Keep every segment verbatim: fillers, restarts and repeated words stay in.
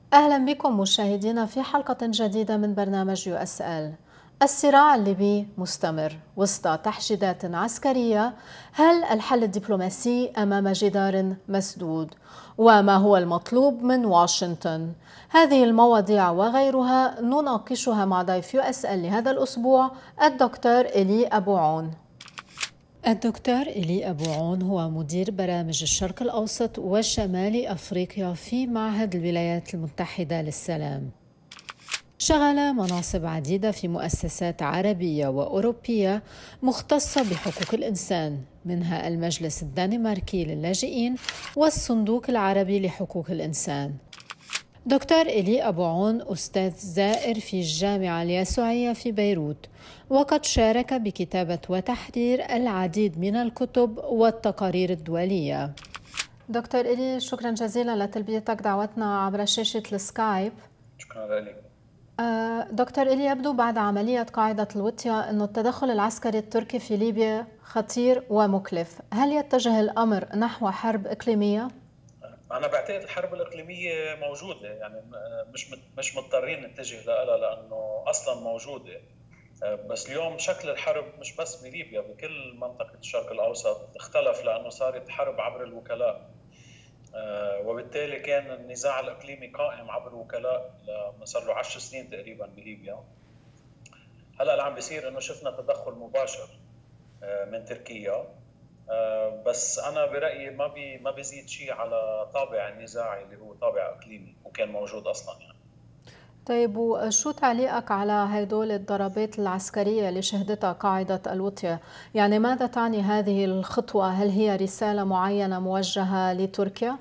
أهلا بكم مشاهدينا في حلقة جديدة من برنامج يو اس ال. الصراع الليبي مستمر وسط تحشيدات عسكرية. هل الحل الدبلوماسي أمام جدار مسدود؟ وما هو المطلوب من واشنطن؟ هذه المواضيع وغيرها نناقشها مع ضيف يو اس ال لهذا الأسبوع الدكتور إيلي أبو عون. الدكتور إيلي أبو عون هو مدير برامج الشرق الأوسط وشمال أفريقيا في معهد الولايات المتحدة للسلام. شغل مناصب عديدة في مؤسسات عربية وأوروبية مختصة بحقوق الإنسان، منها المجلس الدنماركي للاجئين والصندوق العربي لحقوق الإنسان. دكتور إيلي أبو عون أستاذ زائر في الجامعة اليسوعية في بيروت، وقد شارك بكتابة وتحرير العديد من الكتب والتقارير الدولية. دكتور إيلي، شكرا جزيلا لتلبيتك دعوتنا عبر شاشة السكايب. شكرا لك. دكتور إيلي، يبدو بعد عملية قاعدة الوطية أن التدخل العسكري التركي في ليبيا خطير ومكلف. هل يتجه الأمر نحو حرب إقليمية؟ أنا بعتقد الحرب الإقليمية موجودة، يعني مش مش مضطرين نتجه لها لأنه أصلا موجودة. بس اليوم شكل الحرب مش بس بليبيا، بكل منطقة الشرق الأوسط اختلف لأنه صارت حرب عبر الوكلاء، وبالتالي كان النزاع الإقليمي قائم عبر الوكلاء صار له عشر سنين تقريبا بليبيا. هلا اللي عم بيصير إنه شفنا تدخل مباشر من تركيا، بس أنا برأيي ما بي ما بيزيد شيء على طابع النزاع اللي هو طابع إقليمي وكان موجود أصلاً يعني. طيب، وشو تعليقك على هدول الضربات العسكرية اللي شهدتها قاعدة الوطية؟ يعني ماذا تعني هذه الخطوة؟ هل هي رسالة معينة موجهة لتركيا؟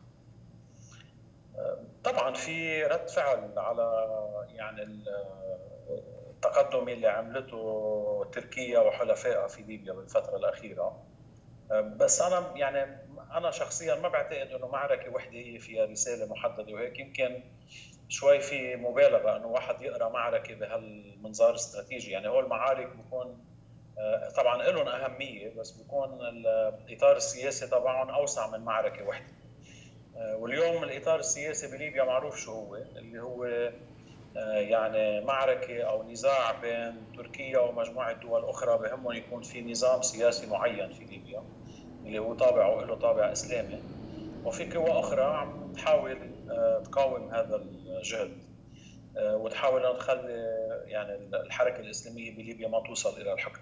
طبعاً في رد فعل على يعني التقدم اللي عملته تركيا وحلفائها في ليبيا بالفترة الأخيرة. بس أنا يعني أنا شخصياً ما بعتقد إنه معركة وحدة هي فيها رسالة محددة، وهيك يمكن شوي في مبالغه انه واحد يقرا معركه بهالمنظار الاستراتيجي. يعني هو المعارك بيكون طبعا لهم اهميه، بس بيكون الاطار السياسي تبعهم اوسع من معركه واحده. واليوم الاطار السياسي بليبيا معروف شو هو، اللي هو يعني معركه او نزاع بين تركيا ومجموعه دول اخرى بهمهم يكون في نظام سياسي معين في ليبيا اللي هو طابعه له طابع اسلامي، وفي قوى اخرى عم تحاول تقاوم هذا الجهد وتحاول ان تخلي يعني الحركه الاسلاميه بليبيا ما توصل الى الحكم.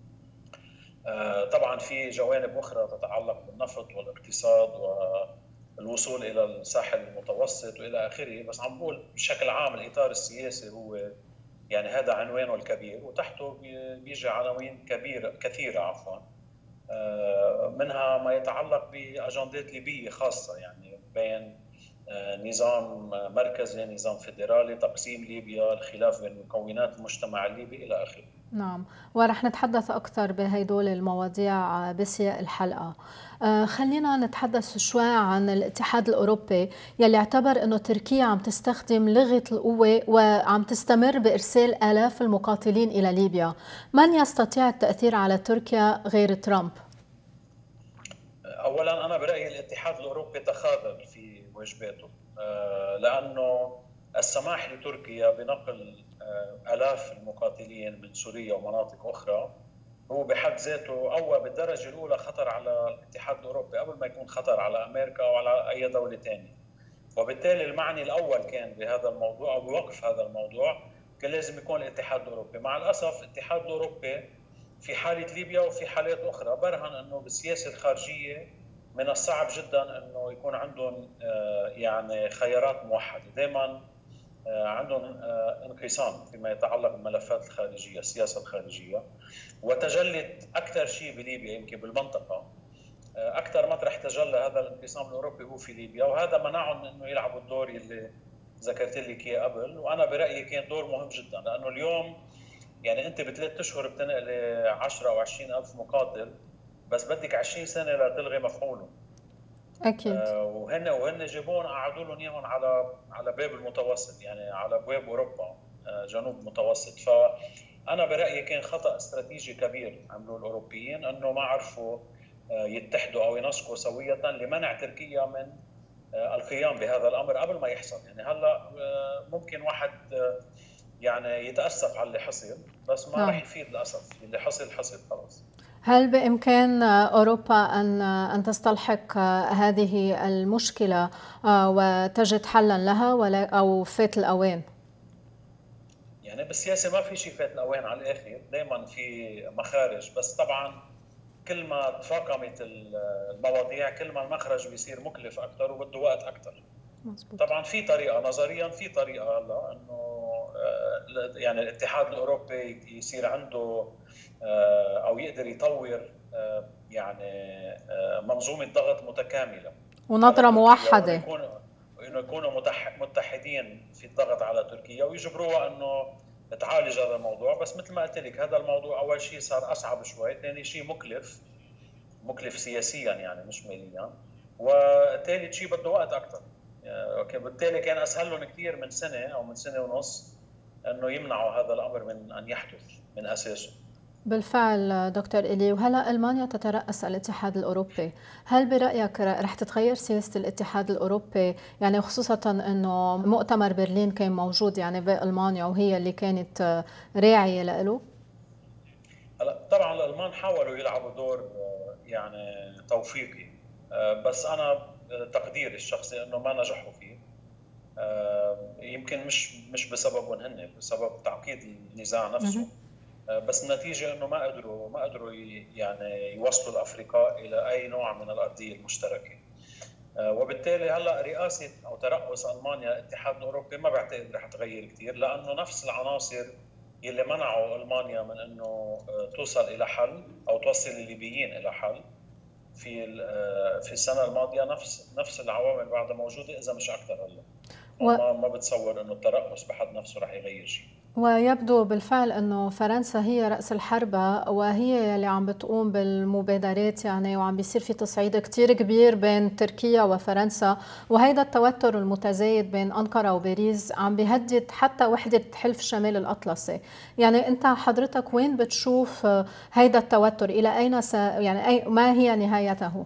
طبعا في جوانب اخرى تتعلق بالنفط والاقتصاد والوصول الى الساحل المتوسط والى اخره، بس عم بقول بشكل عام الاطار السياسي هو يعني هذا عنوانه الكبير، وتحته بيجي عناوين كبيره كثيره عفوا، منها ما يتعلق باجندات ليبيه خاصه، يعني بين نظام مركزي، نظام فيدرالي، تقسيم ليبيا، الخلاف بين مكونات المجتمع الليبي إلى آخره. نعم، ورح نتحدث أكثر بهدول المواضيع بسياق الحلقة. آه خلينا نتحدث شوي عن الاتحاد الأوروبي يلي اعتبر أنه تركيا عم تستخدم لغة القوة وعم تستمر بإرسال آلاف المقاتلين إلى ليبيا. من يستطيع التأثير على تركيا غير ترامب؟ أولا أنا برأيي الاتحاد الأوروبي تخاذل في واجباته، لأنه السماح لتركيا بنقل آلاف المقاتلين من سوريا ومناطق أخرى هو بحد ذاته أو بالدرجة الأولى خطر على الاتحاد الأوروبي قبل ما يكون خطر على أمريكا أو على أي دولة ثانية. وبالتالي المعني الأول كان بهذا الموضوع أو بوقف هذا الموضوع كان لازم يكون الاتحاد الأوروبي. مع الأسف الاتحاد الأوروبي في حالة ليبيا وفي حالات أخرى برهن أنه بالسياسة الخارجية من الصعب جدا أنه يكون عندهم يعني خيارات موحدة، دائما عندهم انقسام فيما يتعلق بالملفات الخارجية، السياسة الخارجية. وتجلت أكثر شيء بليبيا يمكن بالمنطقة، أكثر مطرح تجلى هذا الانقسام الأوروبي هو في ليبيا، وهذا منعهم أنه يلعبوا الدور اللي ذكرت لك إياه قبل. وأنا برأيي كان دور مهم جدا، لأنه اليوم يعني أنت بثلاث أشهر بتنقل عشرة أو عشرين ألف مقاتل، بس بدك عشرين سنة لتلغي مفعوله. أكيد. آه وهن وهن جابون قعدوا لهم إياهم على على باب المتوسط، يعني على أبواب أوروبا، آه جنوب المتوسط. فأنا برأيي كان خطأ استراتيجي كبير عملوه الأوروبيين، أنه ما عرفوا يتحدوا أو ينسقوا سوية لمنع تركيا من القيام بهذا الامر قبل ما يحصل. يعني هلا ممكن واحد يعني يتاسف على اللي حصل، بس ما نعم. راح يفيد للاسف. اللي حصل حصل خلص. هل بإمكان أوروبا أن أن تستلحق هذه المشكلة وتجد حلا لها، ولا أو فات الأوان؟ يعني بالسياسة ما في شيء فات الأوان على الآخر، دائما في مخارج، بس طبعا كل ما تفاقمت المواضيع كل ما المخرج بيصير مكلف أكثر وبده وقت أكثر. مزبوط. طبعا في طريقة، نظريا في طريقة هلا إنه يعني الاتحاد الأوروبي يصير عنده أو يقدر يطور يعني منظومة ضغط متكاملة ونظرة موحدة، انه يكونوا متحدين في الضغط على تركيا ويجبروها انه تعالج هذا الموضوع. بس مثل ما قلت لك هذا الموضوع اول شيء صار اصعب شوي، ثاني شيء مكلف مكلف سياسيا يعني مش ماليا، وثالث شيء بده وقت اكثر. اوكي، بالتالي كان اسهل لهم كثير من سنه او من سنه ونص انه يمنعوا هذا الامر من ان يحدث من اساسه. بالفعل دكتور إلي، وهلا ألمانيا تترأس الاتحاد الأوروبي، هل برأيك رح تتغير سياسة الاتحاد الأوروبي؟ يعني خصوصا أنه مؤتمر برلين كان موجود يعني بألمانيا وهي اللي كانت راعية له. هلا طبعا الألمان حاولوا يلعبوا دور يعني توفيقي، بس أنا تقديري الشخصي أنه ما نجحوا فيه. يمكن مش مش بسببهم هن، بسبب تعقيد النزاع نفسه. بس النتيجه انه ما قدروا ما قدروا يعني يوصلوا الافرقاء الى اي نوع من الارضيه المشتركه. وبالتالي هلا رئاسه او ترأس المانيا الاتحاد الاوروبي ما بعتقد رح تغير كثير، لانه نفس العناصر يلي منعوا المانيا من انه توصل الى حل او توصل الليبيين الى حل في في السنه الماضيه، نفس نفس العوامل بعدها موجوده اذا مش اكثر. هلا و... ما ما بتصور انه الترأس بحد نفسه رح يغير شيء. ويبدو بالفعل أنه فرنسا هي رأس الحربة، وهي اللي عم بتقوم بالمبادرات يعني، وعم بيصير في تصعيد كتير كبير بين تركيا وفرنسا، وهيدا التوتر المتزايد بين أنقرة وباريس عم بيهدد حتى وحدة حلف شمال الأطلسي. يعني أنت حضرتك وين بتشوف هيدا التوتر؟ إلى أين س... يعني أي... ما هي نهايته؟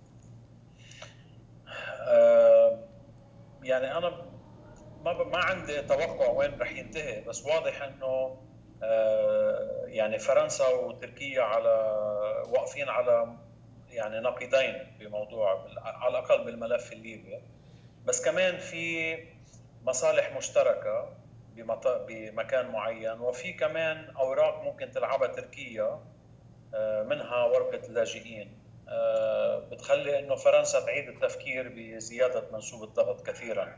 أه يعني أنا ما ما عندي توقع وين رح ينتهي، بس واضح انه يعني فرنسا وتركيا على واقفين على يعني نقيضين بموضوع على الاقل بالملف الليبي، بس كمان في مصالح مشتركه بمكان معين، وفي كمان اوراق ممكن تلعبها تركيا، منها ورقه اللاجئين، بتخلي انه فرنسا تعيد التفكير بزياده منسوب الضغط كثيرا.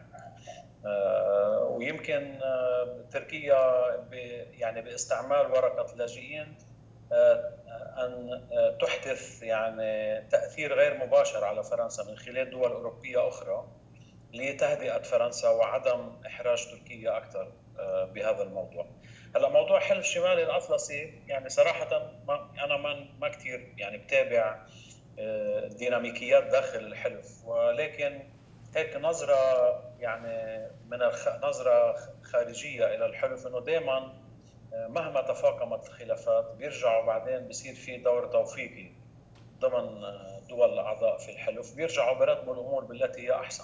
ويمكن تركيا يعني باستعمال ورقة اللاجئين أن تحدث يعني تأثير غير مباشر على فرنسا من خلال دول أوروبية أخرى لتهدئة فرنسا وعدم إحراج تركيا أكثر بهذا الموضوع. هلا موضوع حلف شمالي الأطلسي يعني صراحة ما أنا ما ما كثير يعني بتابع ديناميكيات داخل الحلف، ولكن هيك نظرة يعني من الخ... نظرة خارجية إلى الحلف إنه دائما مهما تفاقمت الخلافات بيرجعوا بعدين بصير في دور توفيقي ضمن دول الأعضاء في الحلف، بيرجعوا برتبوا الأمور بالتي هي أحسن.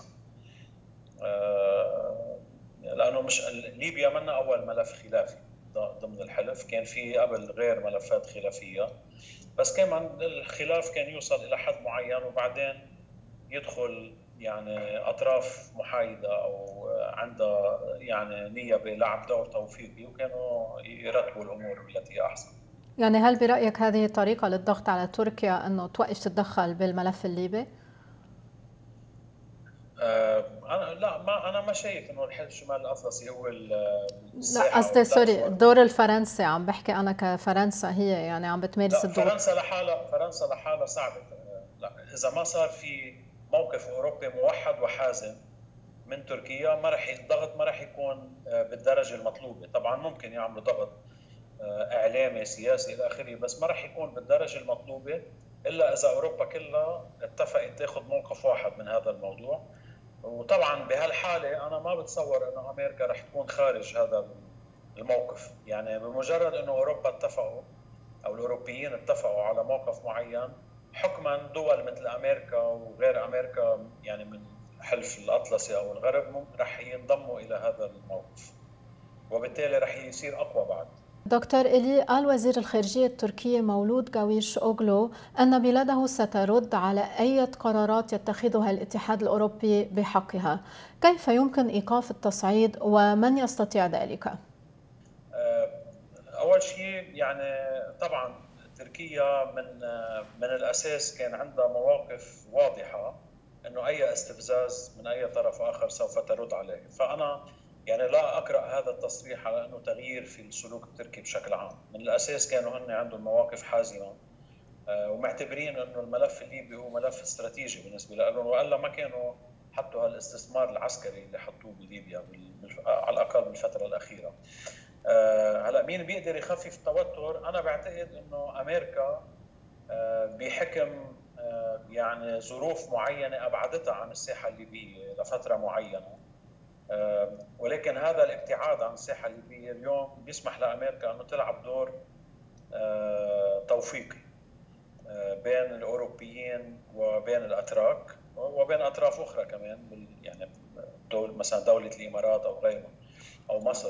لأنه مش ليبيا منا أول ملف خلافي ضمن الحلف، كان في قبل غير ملفات خلافية، بس كمان الخلاف كان يوصل إلى حد معين وبعدين يدخل يعني أطراف محايدة أو عندها يعني نية بلعب دور توفيقي وكانوا يرتبوا الأمور بالتي هي أحسن. يعني هل برأيك هذه طريقة للضغط على تركيا أنه توقف تتدخل بالملف الليبي؟ آه أنا لا ما أنا ما شايف إنه الحلف الشمال الأطلسي هو لا قصدي سوري الدور الفرنسي، عم بحكي أنا كفرنسا هي يعني عم بتمارس الدور. فرنسا لحالها فرنسا لحالها صعبة. لا إذا ما صار في موقف أوروبي موحد وحازم من تركيا ما رح الضغط ما رح يكون بالدرجة المطلوبة. طبعا ممكن يعملوا ضغط إعلامي سياسي إلى آخره، بس ما رح يكون بالدرجة المطلوبة إلا إذا أوروبا كلها اتفقت تاخذ موقف واحد من هذا الموضوع. وطبعا بهالحالة أنا ما بتصور إنه أمريكا رح تكون خارج هذا الموقف. يعني بمجرد إنه أوروبا اتفقوا أو الأوروبيين اتفقوا على موقف معين، حكما دول مثل أمريكا وغير أمريكا يعني من الحلف الأطلسي أو الغرب رح ينضموا إلى هذا الموقف، وبالتالي رح يصير أقوى بعد. دكتور إلي، قال وزير الخارجية التركي مولود جاويش أوغلو أن بلاده سترد على أي قرارات يتخذها الاتحاد الأوروبي بحقها. كيف يمكن إيقاف التصعيد ومن يستطيع ذلك؟ أول شيء يعني طبعا تركيا من من الأساس كان عندها مواقف واضحة أنه أي استفزاز من أي طرف آخر سوف ترد عليه. فأنا يعني لا أقرأ هذا التصريح على أنه تغيير في السلوك التركي بشكل عام. من الأساس كانوا هن عندهم مواقف حازمة ومعتبرين أنه الملف الليبي هو ملف استراتيجي بالنسبة لهم، وإلا ما كانوا حطوا هالاستثمار العسكري اللي حطوه بليبيا على الأقل بالفترة الأخيرة. هلا مين بيقدر يخفف التوتر؟ أنا بعتقد أنه أمريكا بحكم يعني ظروف معينة أبعدتها عن الساحة الليبية لفترة معينة، ولكن هذا الابتعاد عن الساحة الليبية اليوم بيسمح لأمريكا أنه تلعب دور توفيقي بين الأوروبيين وبين الأتراك وبين أطراف أخرى كمان، يعني دول مثلا دولة الإمارات أو غيرها أو مصر.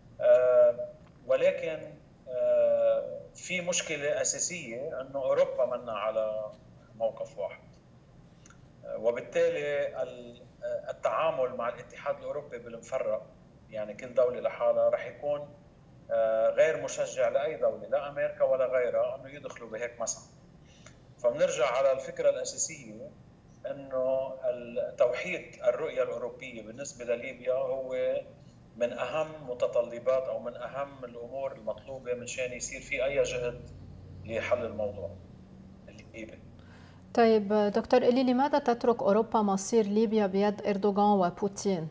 ولكن في مشكلة أساسية أنه أوروبا منا على موقف واحد، وبالتالي التعامل مع الاتحاد الأوروبي بالمفرق، يعني كل دولة لحالها، رح يكون غير مشجع لأي دولة لا أمريكا ولا غيرها أنه يدخلوا بهيك مسعى. فبنرجع على الفكرة الأساسية أنه توحيد الرؤية الأوروبية بالنسبة لليبيا هو من أهم متطلبات أو من أهم الأمور المطلوبة مشان يصير في أي جهد لحل الموضوع الليبي. طيب دكتور إلي، لماذا تترك أوروبا مصير ليبيا بيد إردوغان وبوتين؟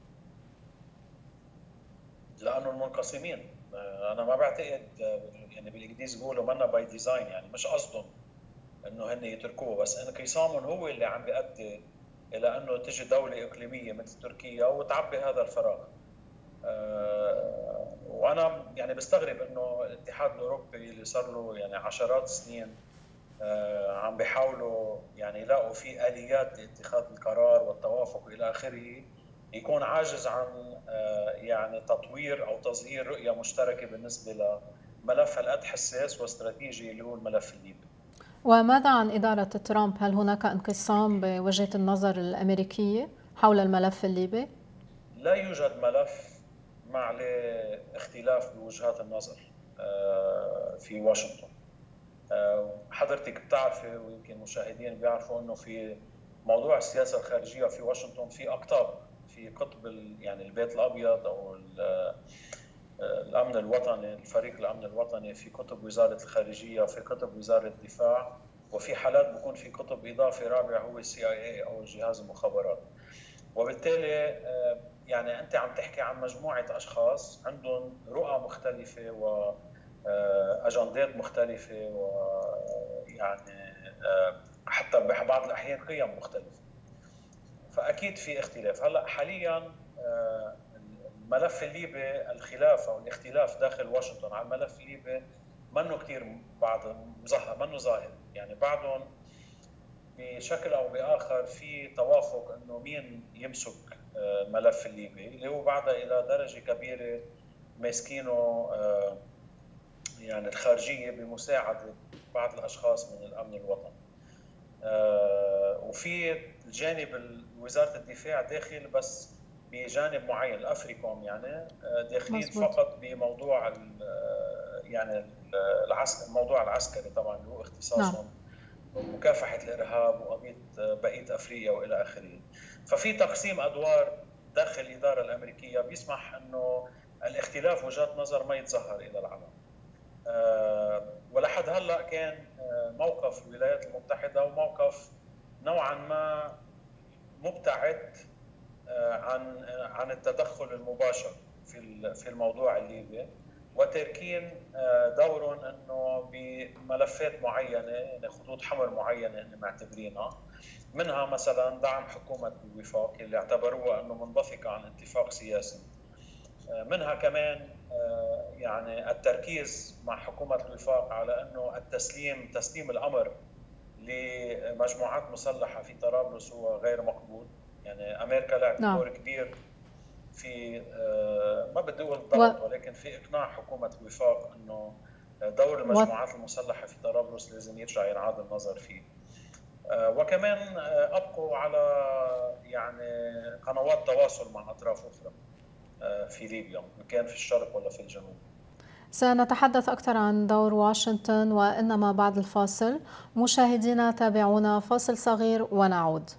لأنه المنقسمين. أنا ما بعتقد، يعني بالإنجليزي بيقولوا منا باي ديزاين، يعني مش قصدهم إنه هن يتركوه، بس انقسامهم هو اللي عم بيؤدي إلى إنه تجي دولة إقليمية مثل تركيا وتعبي هذا الفراغ. أه وأنا يعني بستغرب إنه الاتحاد الأوروبي اللي صار له يعني عشرات السنين أه عم بيحاولوا يعني يلاقوا في آليات لاتخاذ القرار والتوافق إلى آخره، يكون عاجز عن أه يعني تطوير أو تظهير رؤية مشتركة بالنسبة لملف هالقد حساس واستراتيجي اللي هو الملف الليبي. وماذا عن إدارة ترامب؟ هل هناك انقسام بوجهة النظر الأمريكية حول الملف الليبي؟ لا يوجد ملف ما عليه اختلاف بوجهات النظر في واشنطن. حضرتك بتعرفي ويمكن المشاهدين بيعرفوا انه في موضوع السياسة الخارجية في واشنطن في أقطاب، في قطب يعني البيت الأبيض أو الأمن الوطني، الفريق الأمن الوطني، في قطب وزارة الخارجية، في قطب وزارة الدفاع، وفي حالات بيكون في قطب إضافي رابع هو السي آي إيه أو جهاز المخابرات. وبالتالي يعني أنت عم تحكي عن مجموعة أشخاص عندهم رؤى مختلفة وأجندات مختلفة، ويعني حتى ببعض الأحيان قيم مختلفة. فأكيد في اختلاف. هلأ حالياً الملف الليبي، الخلاف أو الاختلاف داخل واشنطن على الملف الليبي منه كثير بعض مظهر، منه ظاهر، يعني بعضهم بشكل أو بآخر في توافق إنه مين يمسك الملف الليبي، اللي هو بعدها إلى درجة كبيرة ماسكينه يعني الخارجية بمساعدة بعض الأشخاص من الأمن الوطني. وفي الجانب وزارة الدفاع داخل بس بجانب معين، الأفريكوم يعني داخلين مزبوط. فقط بموضوع يعني العسكر، الموضوع العسكري طبعا اللي هو اختصاصهم مكافحة الإرهاب وقضية بقية أفريقيا وإلى آخره. ففي تقسيم أدوار داخل الإدارة الأمريكية بيسمح أنه الاختلاف وجهات نظر ما يتظهر إلى العلن. ولحد هلأ كان موقف الولايات المتحدة وموقف نوعا ما مبتعد عن عن التدخل المباشر في في الموضوع الليبي، وتركين دورهم انه بملفات معينه، يعني خطوط حمر معينه اللي معتبرينها، منها مثلا دعم حكومه الوفاق اللي اعتبروها انه منبثقه عن اتفاق سياسي، منها كمان يعني التركيز مع حكومه الوفاق على انه التسليم تسليم الامر لمجموعات مسلحه في طرابلس هو غير مقبول، يعني امريكا لعبت نعم. دور كبير في ما بدي اقول ضغط و... ولكن في اقناع حكومه الوفاق انه دور المجموعات و... المسلحه في طرابلس لازم يرجع ينعاد النظر فيه. وكمان ابقوا على يعني قنوات تواصل مع اطراف اخرى في ليبيا، ان كان في الشرق ولا في الجنوب. سنتحدث أكثر عن دور واشنطن وإنما بعد الفاصل. مشاهدينا تابعونا فاصل صغير ونعود.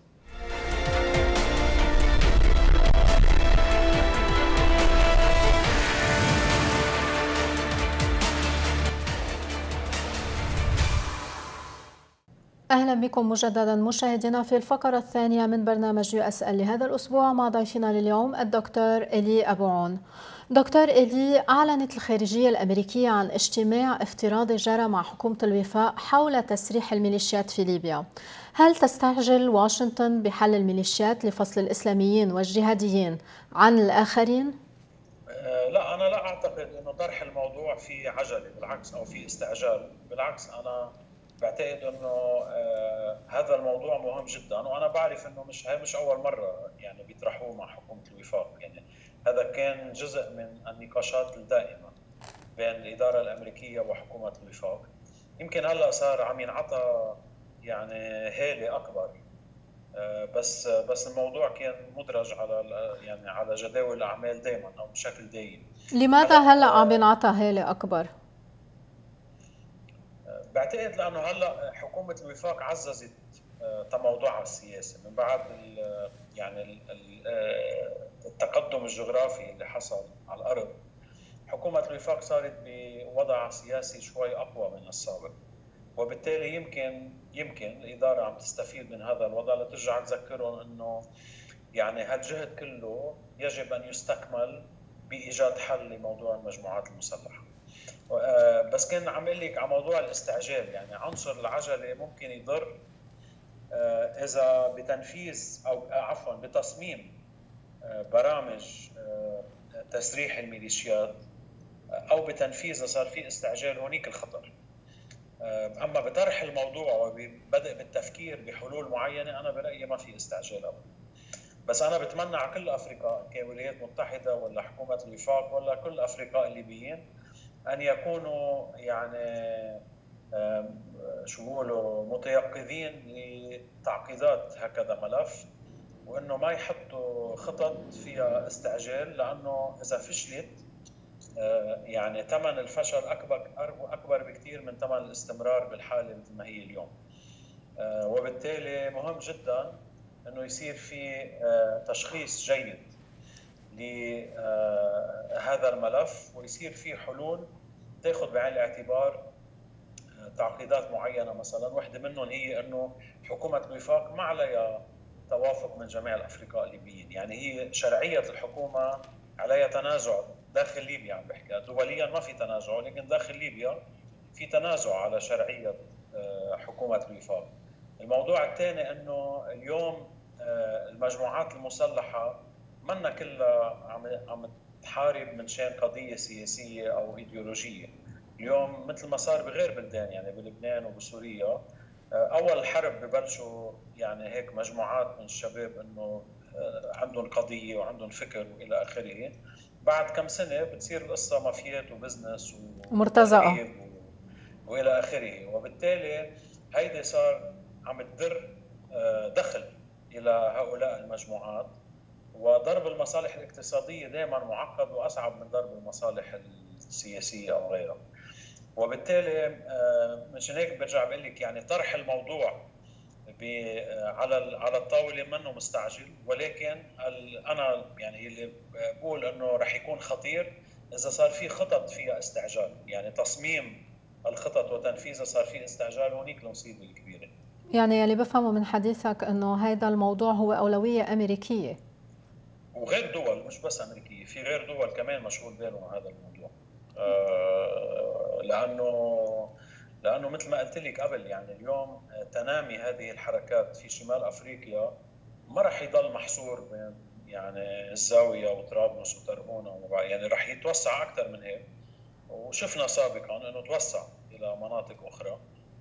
أهلا بكم مجددا مشاهدينا في الفقرة الثانية من برنامج يو اس ال لهذا الأسبوع مع ضيفنا لليوم الدكتور إيلي أبو عون. دكتور إيلي، أعلنت الخارجية الأمريكية عن اجتماع افتراضي جرى مع حكومة الوفاق حول تسريح الميليشيات في ليبيا. هل تستعجل واشنطن بحل الميليشيات لفصل الإسلاميين والجهاديين عن الآخرين؟ لا، أنا لا أعتقد أنه طرح الموضوع في عجلة بالعكس أو في استعجال. بالعكس أنا بعتقد انه آه هذا الموضوع مهم جدا، وانا بعرف انه مش هي مش اول مره يعني بيطرحوه مع حكومه الوفاق. يعني هذا كان جزء من النقاشات الدائمه بين الاداره الامريكيه وحكومه الوفاق. يمكن هلا صار عم ينعطى يعني هاله اكبر، آه بس بس الموضوع كان مدرج على يعني على جداول الاعمال دائما او بشكل دايم. لماذا هلا عم ينعطى هاله اكبر؟ بعتقد لانه هلا حكومه الوفاق عززت تموضعها السياسي من بعد يعني التقدم الجغرافي اللي حصل على الارض. حكومه الوفاق صارت بوضع سياسي شوي اقوى من السابق، وبالتالي يمكن يمكن الاداره عم تستفيد من هذا الوضع لترجع تذكرهم انه يعني هالجهد كله يجب ان يستكمل بايجاد حل لموضوع المجموعات المسلحه. بس كان عم اقول لك على موضوع الاستعجال، يعني عنصر العجله ممكن يضر اذا بتنفيذ او عفوا بتصميم برامج تسريح الميليشيات او بتنفيذ صار في استعجال، هونيك الخطر. اما بطرح الموضوع وبدء بالتفكير بحلول معينه انا برايي ما في استعجال ابدا. بس انا بتمنى على كل افريقيا كولايات متحده ولا حكومه الوفاق ولا كل الافرقاء الليبيين ان يكونوا يعني شو بقولوا متيقظين لتعقيدات هكذا ملف، وانه ما يحطوا خطط فيها استعجال، لانه اذا فشلت يعني ثمن الفشل اكبر اكبر بكثير من ثمن الاستمرار بالحاله مثل ما هي اليوم. وبالتالي مهم جدا انه يصير في تشخيص جيد لهذا الملف، ويصير في حلول تاخذ بعين الاعتبار تعقيدات معينه. مثلا واحده منهم هي انه حكومه الوفاق ما عليها توافق من جميع الافرقاء الليبيين، يعني هي شرعيه الحكومه عليها تنازع داخل ليبيا. عم بحكي دوليا ما في تنازع، لكن داخل ليبيا في تنازع على شرعيه حكومه الوفاق. الموضوع الثاني انه اليوم المجموعات المسلحه منا كلها عم عم تحارب من شان قضيه سياسيه او ايديولوجيه. اليوم مثل ما صار بغير بلدان، يعني بلبنان وبسوريا، اول الحرب ببلشوا يعني هيك مجموعات من الشباب انه عندهم قضيه وعندهم فكر والى اخره. بعد كم سنه بتصير القصه مافيات وبزنس ومرتزقه والى اخره، وبالتالي هيدي صار عم تدر دخل الى هؤلاء المجموعات. وضرب المصالح الاقتصاديه دائما معقد واصعب من ضرب المصالح السياسيه او غيرها. وبالتالي مشان هيك برجع بقول لك يعني طرح الموضوع على على الطاوله منه مستعجل، ولكن انا يعني اللي بقول انه رح يكون خطير اذا صار في خطط فيها استعجال، يعني تصميم الخطط وتنفيذها صار في استعجال، هونيك المصيبه الكبيره. يعني اللي بفهمه من حديثك انه هذا الموضوع هو اولويه امريكيه وغير دول، مش بس امريكيه، في غير دول كمان مشغول بالهم هذا الموضوع. آه لانه لانه مثل ما قلت لك قبل، يعني اليوم تنامي هذه الحركات في شمال افريقيا ما راح يضل محصور بين يعني الزاويه وطرابلس وتربونه، يعني راح يتوسع اكثر من هيك. وشفنا سابقا انه توسع الى مناطق اخرى.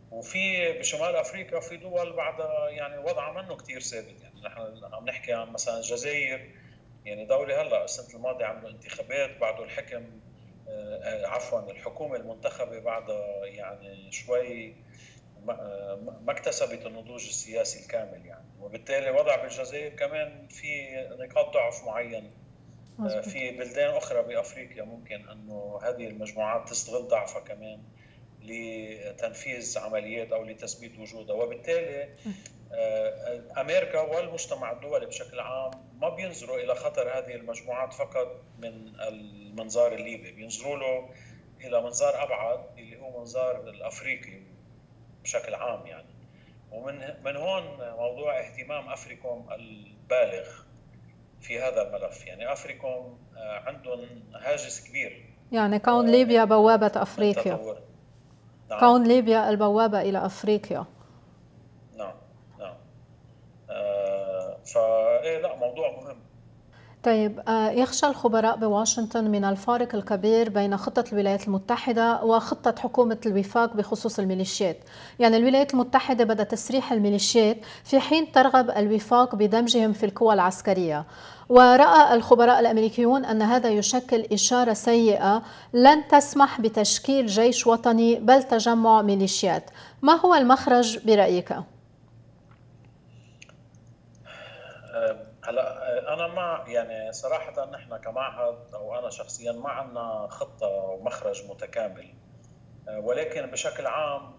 وفي بشمال افريقيا في دول بعدها يعني وضعها منه كثير ثابت. يعني نحن عم نحكي عن مثلا الجزائر، يعني دوله هلا السنه الماضيه عملوا انتخابات بعده الحكم عفوا الحكومه المنتخبه بعدها يعني شوي ما اكتسبت النضوج السياسي الكامل يعني، وبالتالي وضع بالجزائر كمان في نقاط ضعف معين. مزبوط. في بلدان اخرى بافريقيا ممكن انه هذه المجموعات تستغل ضعفها كمان لتنفيذ عمليات او لتثبيت وجودها، وبالتالي امريكا والمجتمع الدولي بشكل عام ما بينظروا الى خطر هذه المجموعات فقط من المنظار الليبي، بينظروا له الى منظار ابعد اللي هو منظار الافريقي بشكل عام يعني. ومن من هون موضوع اهتمام افريكوم البالغ في هذا الملف. يعني افريكوم عندهم هاجس كبير، يعني كون ليبيا بوابة افريقيا. نعم. كون ليبيا البوابة الى افريقيا. نعم نعم. آه فايه لا موضوع مهم. طيب، يخشى الخبراء بواشنطن من الفارق الكبير بين خطة الولايات المتحدة وخطة حكومة الوفاق بخصوص الميليشيات. يعني الولايات المتحدة بدأت تسريح الميليشيات في حين ترغب الوفاق بدمجهم في القوى العسكرية، ورأى الخبراء الأمريكيون أن هذا يشكل إشارة سيئة لن تسمح بتشكيل جيش وطني بل تجمع ميليشيات. ما هو المخرج برأيك؟ هلا انا مع يعني صراحه نحن كمعهد او انا شخصيا ما عندنا خطه ومخرج متكامل، ولكن بشكل عام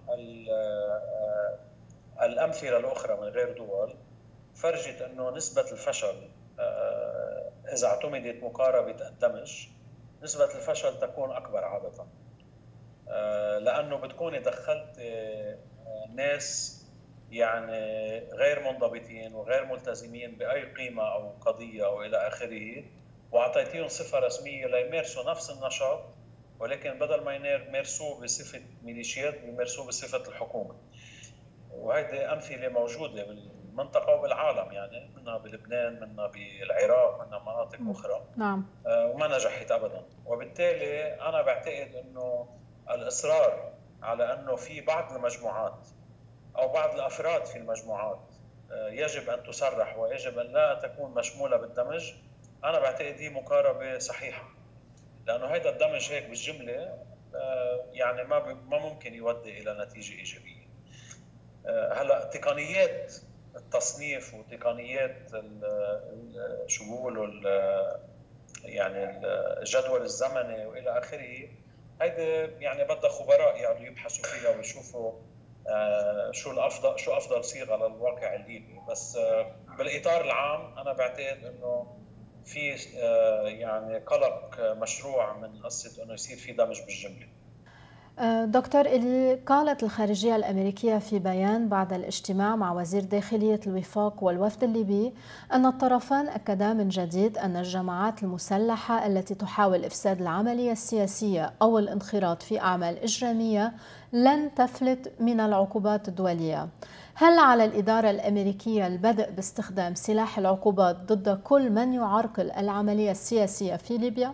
الامثله الاخرى من غير دول فرجت انه نسبه الفشل اذا اعتمدت مقاربه الدمج نسبه الفشل تكون اكبر عاده، لانه بتكوني دخلت ناس يعني غير منضبطين وغير ملتزمين بأي قيمة أو قضية أو إلى آخره، وأعطيتيهم صفة رسمية ليمارسوا نفس النشاط، ولكن بدل ما يمارسوه بصفة ميليشيات بيمارسوه بصفة الحكومة. وهذه أمثلة موجودة بالمنطقة وبالعالم، يعني منها بلبنان، منها بالعراق، منها مناطق أخرى. نعم. وما نجحت أبدا. وبالتالي أنا بعتقد أنه الإصرار على أنه في بعض المجموعات أو بعض الأفراد في المجموعات يجب أن تسرح ويجب أن لا تكون مشمولة بالدمج، أنا بعتقد هي مقاربة صحيحة، لأنه هذا الدمج هيك بالجملة يعني ما ما ممكن يؤدي إلى نتيجة إيجابية. هلا تقنيات التصنيف وتقنيات شو بيقولوا يعني الجدول الزمني والى اخره، هيدي يعني بدها خبراء يقعدوا يبحثوا فيها ويشوفوا آه شو الافضل شو افضل صيغه للواقع الليبي. بس آه بالاطار العام انا بعتقد انه في آه يعني قلق مشروع من قصه انه يصير في دمج بالجمله. دكتور إلي، قالت الخارجية الأمريكية في بيان بعد الاجتماع مع وزير داخلية الوفاق والوفد الليبي أن الطرفان أكدا من جديد أن الجماعات المسلحة التي تحاول إفساد العملية السياسية أو الانخراط في أعمال إجرامية لن تفلت من العقوبات الدولية. هل على الإدارة الأمريكية البدء باستخدام سلاح العقوبات ضد كل من يعرقل العملية السياسية في ليبيا؟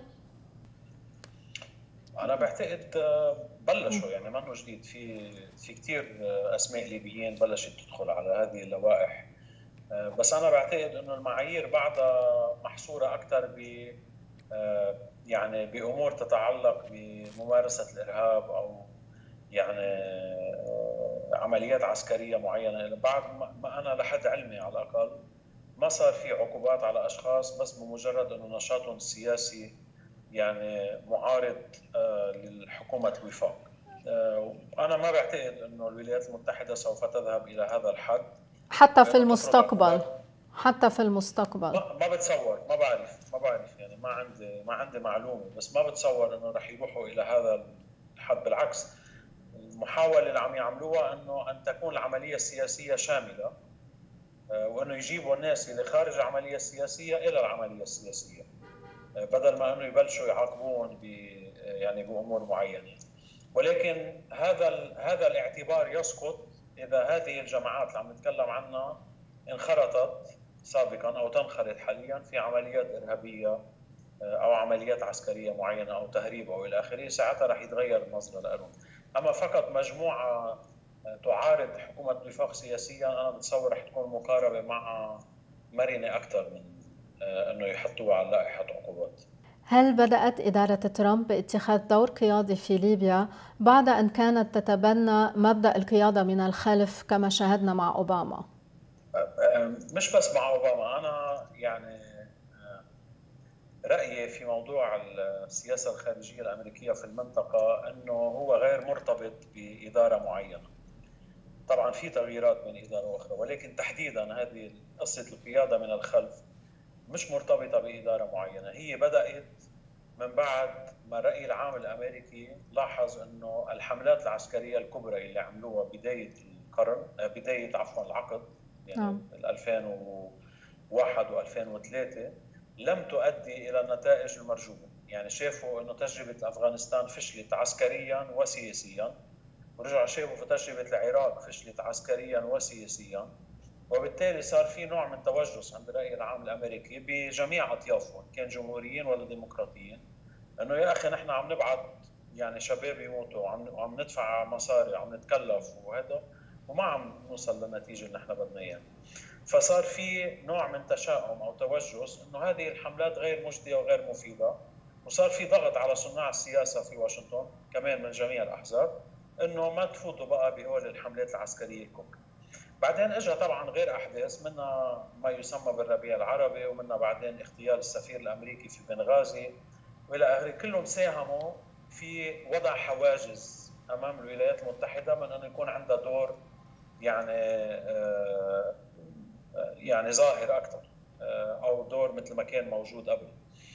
أنا بعتقد بلشوا، يعني ما هو جديد، في في كثير أسماء ليبيين بلشت تدخل على هذه اللوائح، بس أنا بعتقد إنه المعايير بعدها محصورة أكثر ب يعني بأمور تتعلق بممارسة الإرهاب أو يعني عمليات عسكرية معينة. بعد ما أنا لحد علمي على الأقل ما صار في عقوبات على أشخاص بس بمجرد إنه نشاطهم السياسي يعني معارض للحكومة الوفاق. أنا ما بعتقد إنه الولايات المتحدة سوف تذهب إلى هذا الحد حتى في المستقبل. حتى في المستقبل ما بتصور، ما بعرف ما بعرف يعني ما عندي ما عندي معلومة، بس ما بتصور إنه رح يروحوا إلى هذا الحد. بالعكس، المحاولة اللي عم يعملوها إنه أن تكون العملية السياسية شاملة، وإنه يجيبوا الناس اللي خارج العملية السياسية إلى العملية السياسية بدل ما انه يبلشوا يعاقبون ب يعني بامور معينه. ولكن هذا هذا الاعتبار يسقط اذا هذه الجماعات اللي عم نتكلم عنها انخرطت سابقا او تنخرط حاليا في عمليات ارهابيه او عمليات عسكريه معينه او تهريب او الى اخره، ساعتها رح يتغير النظره لهم. اما فقط مجموعه تعارض حكومة وفاق سياسيا، أنا بتصور رح تكون مقاربة مع مرنة أكثر من أنه يحطوها على لائحة عقوبات. هل بدأت إدارة ترامب باتخاذ دور قيادي في ليبيا بعد أن كانت تتبنى مبدأ القيادة من الخلف كما شاهدنا مع أوباما؟ مش بس مع أوباما، أنا يعني رأيي في موضوع السياسة الخارجية الأمريكية في المنطقة أنه هو غير مرتبط بإدارة معينة. طبعا في تغييرات من إدارة أخرى، ولكن تحديدا هذه قصة القيادة من الخلف مش مرتبطة بإدارة معينة. هي بدأت من بعد ما الرأي العام الأمريكي لاحظ أنه الحملات العسكرية الكبرى اللي عملوها بداية القرن، بداية عفوا العقد، يعني نعم. ألفين وواحد وألفين وثلاثة لم تؤدي إلى النتائج المرجوة. يعني شافوا أنه تجربة أفغانستان فشلت عسكريا وسياسيا، ورجعوا شافوا في تجربة العراق فشلت عسكريا وسياسيا، وبالتالي صار في نوع من توجس عند الرأي العام الأمريكي بجميع أطيافه، كان جمهوريين ولا ديمقراطيين، أنه يا أخي نحن عم نبعث يعني شباب يموتوا وعم وعم ندفع مصاري وعم نتكلف وهذا، وما عم نوصل للنتيجة اللي نحن بدنا إياها. فصار في نوع من تشاؤم أو توجس أنه هذه الحملات غير مجدية وغير مفيدة، وصار في ضغط على صناع السياسة في واشنطن كمان من جميع الأحزاب أنه ما تفوتوا بقى بهول الحملات العسكرية الكبرى. بعدين اجى طبعا غير احداث، منها ما يسمى بالربيع العربي، ومنها بعدين اغتيال السفير الامريكي في بنغازي والى اخره، كلهم ساهموا في وضع حواجز امام الولايات المتحده من انه يكون عندها دور يعني آه يعني ظاهر اكثر، آه او دور مثل ما كان موجود قبل.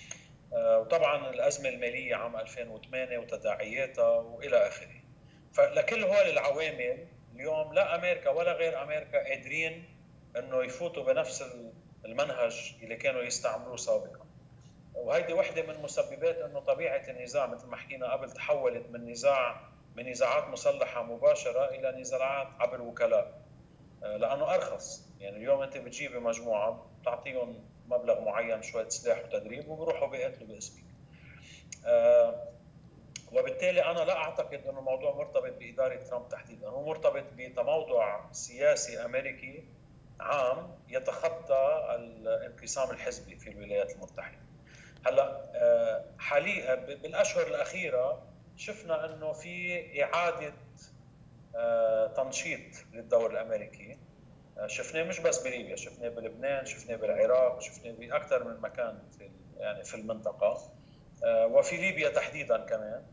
آه وطبعا الازمه الماليه عام ألفين وثمانية وتداعياتها والى اخره. فلكل هول العوامل اليوم لا امريكا ولا غير امريكا قادرين انه يفوتوا بنفس المنهج اللي كانوا يستعملوه سابقا. وهيدي وحده من مسببات انه طبيعه النزاع مثل ما حكينا قبل تحولت من نزاع من نزاعات مسلحه مباشره الى نزاعات عبر وكلاء، لانه ارخص. يعني اليوم انت بتجيبي مجموعه بتعطيهم مبلغ معين شويه سلاح وتدريب وبروحوا بيقتلوا باسمك. آه وبالتالي أنا لا أعتقد أن الموضوع مرتبط بإدارة ترامب تحديدا، هو مرتبط بتموضع سياسي أمريكي عام يتخطى الانقسام الحزبي في الولايات المتحدة. هلا حاليا بالأشهر الأخيرة شفنا أنه في إعادة تنشيط للدور الأمريكي، شفناه مش بس بليبيا، شفناه بلبنان، شفناه بالعراق، شفناه بأكثر من مكان في يعني في المنطقة، وفي ليبيا تحديدا كمان.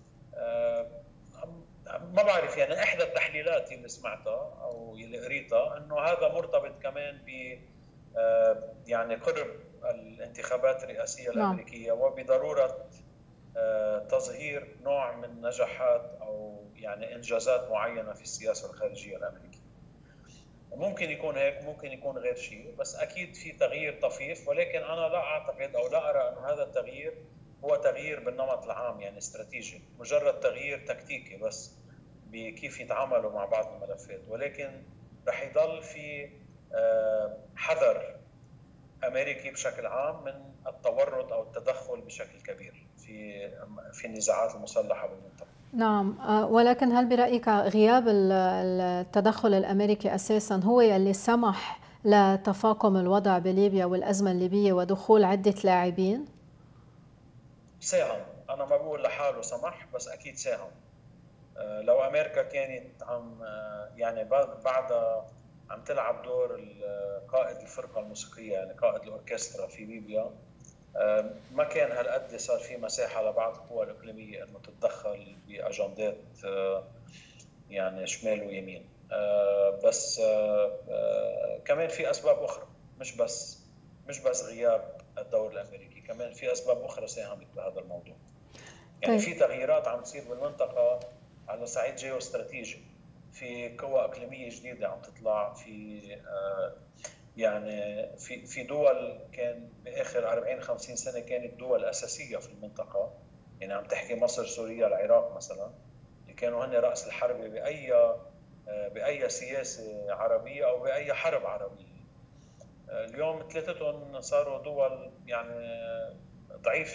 ما بعرف، يعني احدى التحليلات اللي سمعتها او اللي قريتها انه هذا مرتبط كمان ب يعني قرب الانتخابات الرئاسيه الامريكيه وبضروره تظهير نوع من نجاحات او يعني انجازات معينه في السياسه الخارجيه الامريكيه. ممكن يكون هيك، ممكن يكون غير شيء، بس اكيد في تغيير طفيف، ولكن انا لا اعتقد او لا ارى انه هذا التغيير هو تغيير بالنمط العام يعني استراتيجي، مجرد تغيير تكتيكي بس بكيف يتعاملوا مع بعض الملفات، ولكن رح يضل في حذر امريكي بشكل عام من التورط او التدخل بشكل كبير في في النزاعات المسلحه بالمنطقه. نعم، ولكن هل برأيك غياب التدخل الامريكي اساسا هو اللي سمح لتفاقم الوضع بليبيا والازمه الليبيه ودخول عده لاعبين؟ ساهم، أنا ما بقول لحاله سمح، بس أكيد ساهم. لو أمريكا كانت عم يعني بعد عم تلعب دور قائد الفرقة الموسيقية، يعني قائد الأوركسترا في ليبيا، ما كان هالقد صار في مساحة لبعض القوى الإقليمية إنه تتدخل بأجندات يعني شمال ويمين. بس كمان في أسباب أخرى، مش بس مش بس غياب الدور الأمريكي، كمان في أسباب أخرى ساهمت بهذا الموضوع. يعني في تغييرات عم تصير بالمنطقة على صعيد جيوستراتيجي، في قوى إقليمية جديدة عم تطلع، في يعني في في دول كان بآخر أربعين خمسين سنة كانت دول أساسية في المنطقة، يعني عم تحكي مصر، سوريا، العراق مثلا، اللي كانوا هن رأس الحربة بأي بأي سياسة عربية أو بأي حرب عربية. اليوم ثلاثتهم صاروا دول يعني ضعيفة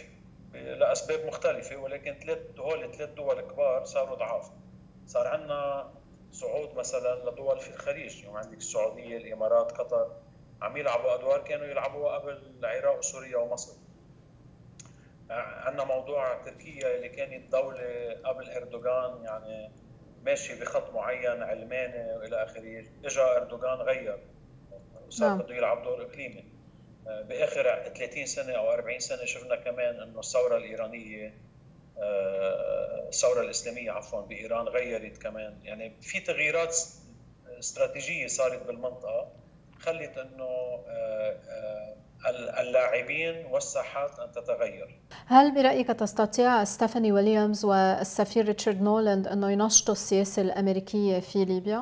لأسباب مختلفة، ولكن ثلاث هول ثلاث دول كبار صاروا ضعاف. صار عندنا صعود مثلا لدول في الخليج. يعني عندك السعوديه، الامارات، قطر، عم يلعبوا ادوار كانوا يلعبوها قبل العراق وسوريا ومصر. عندنا موضوع تركيا اللي كانت دوله قبل اردوغان يعني ماشي بخط معين علماني والى اخره، اجى اردوغان غير وصار نعم. بده يلعب دور اقليمي. باخر ثلاثين سنه او أربعين سنه شفنا كمان انه الثوره الايرانيه، الثوره الاسلاميه عفوا بايران غيرت كمان، يعني في تغييرات استراتيجيه صارت بالمنطقه خلت انه اللاعبين والساحات ان تتغير. هل برايك تستطيع ستيفاني ويليامز والسفير ريتشارد نولاند انه ينشطوا السياسه الامريكيه في ليبيا؟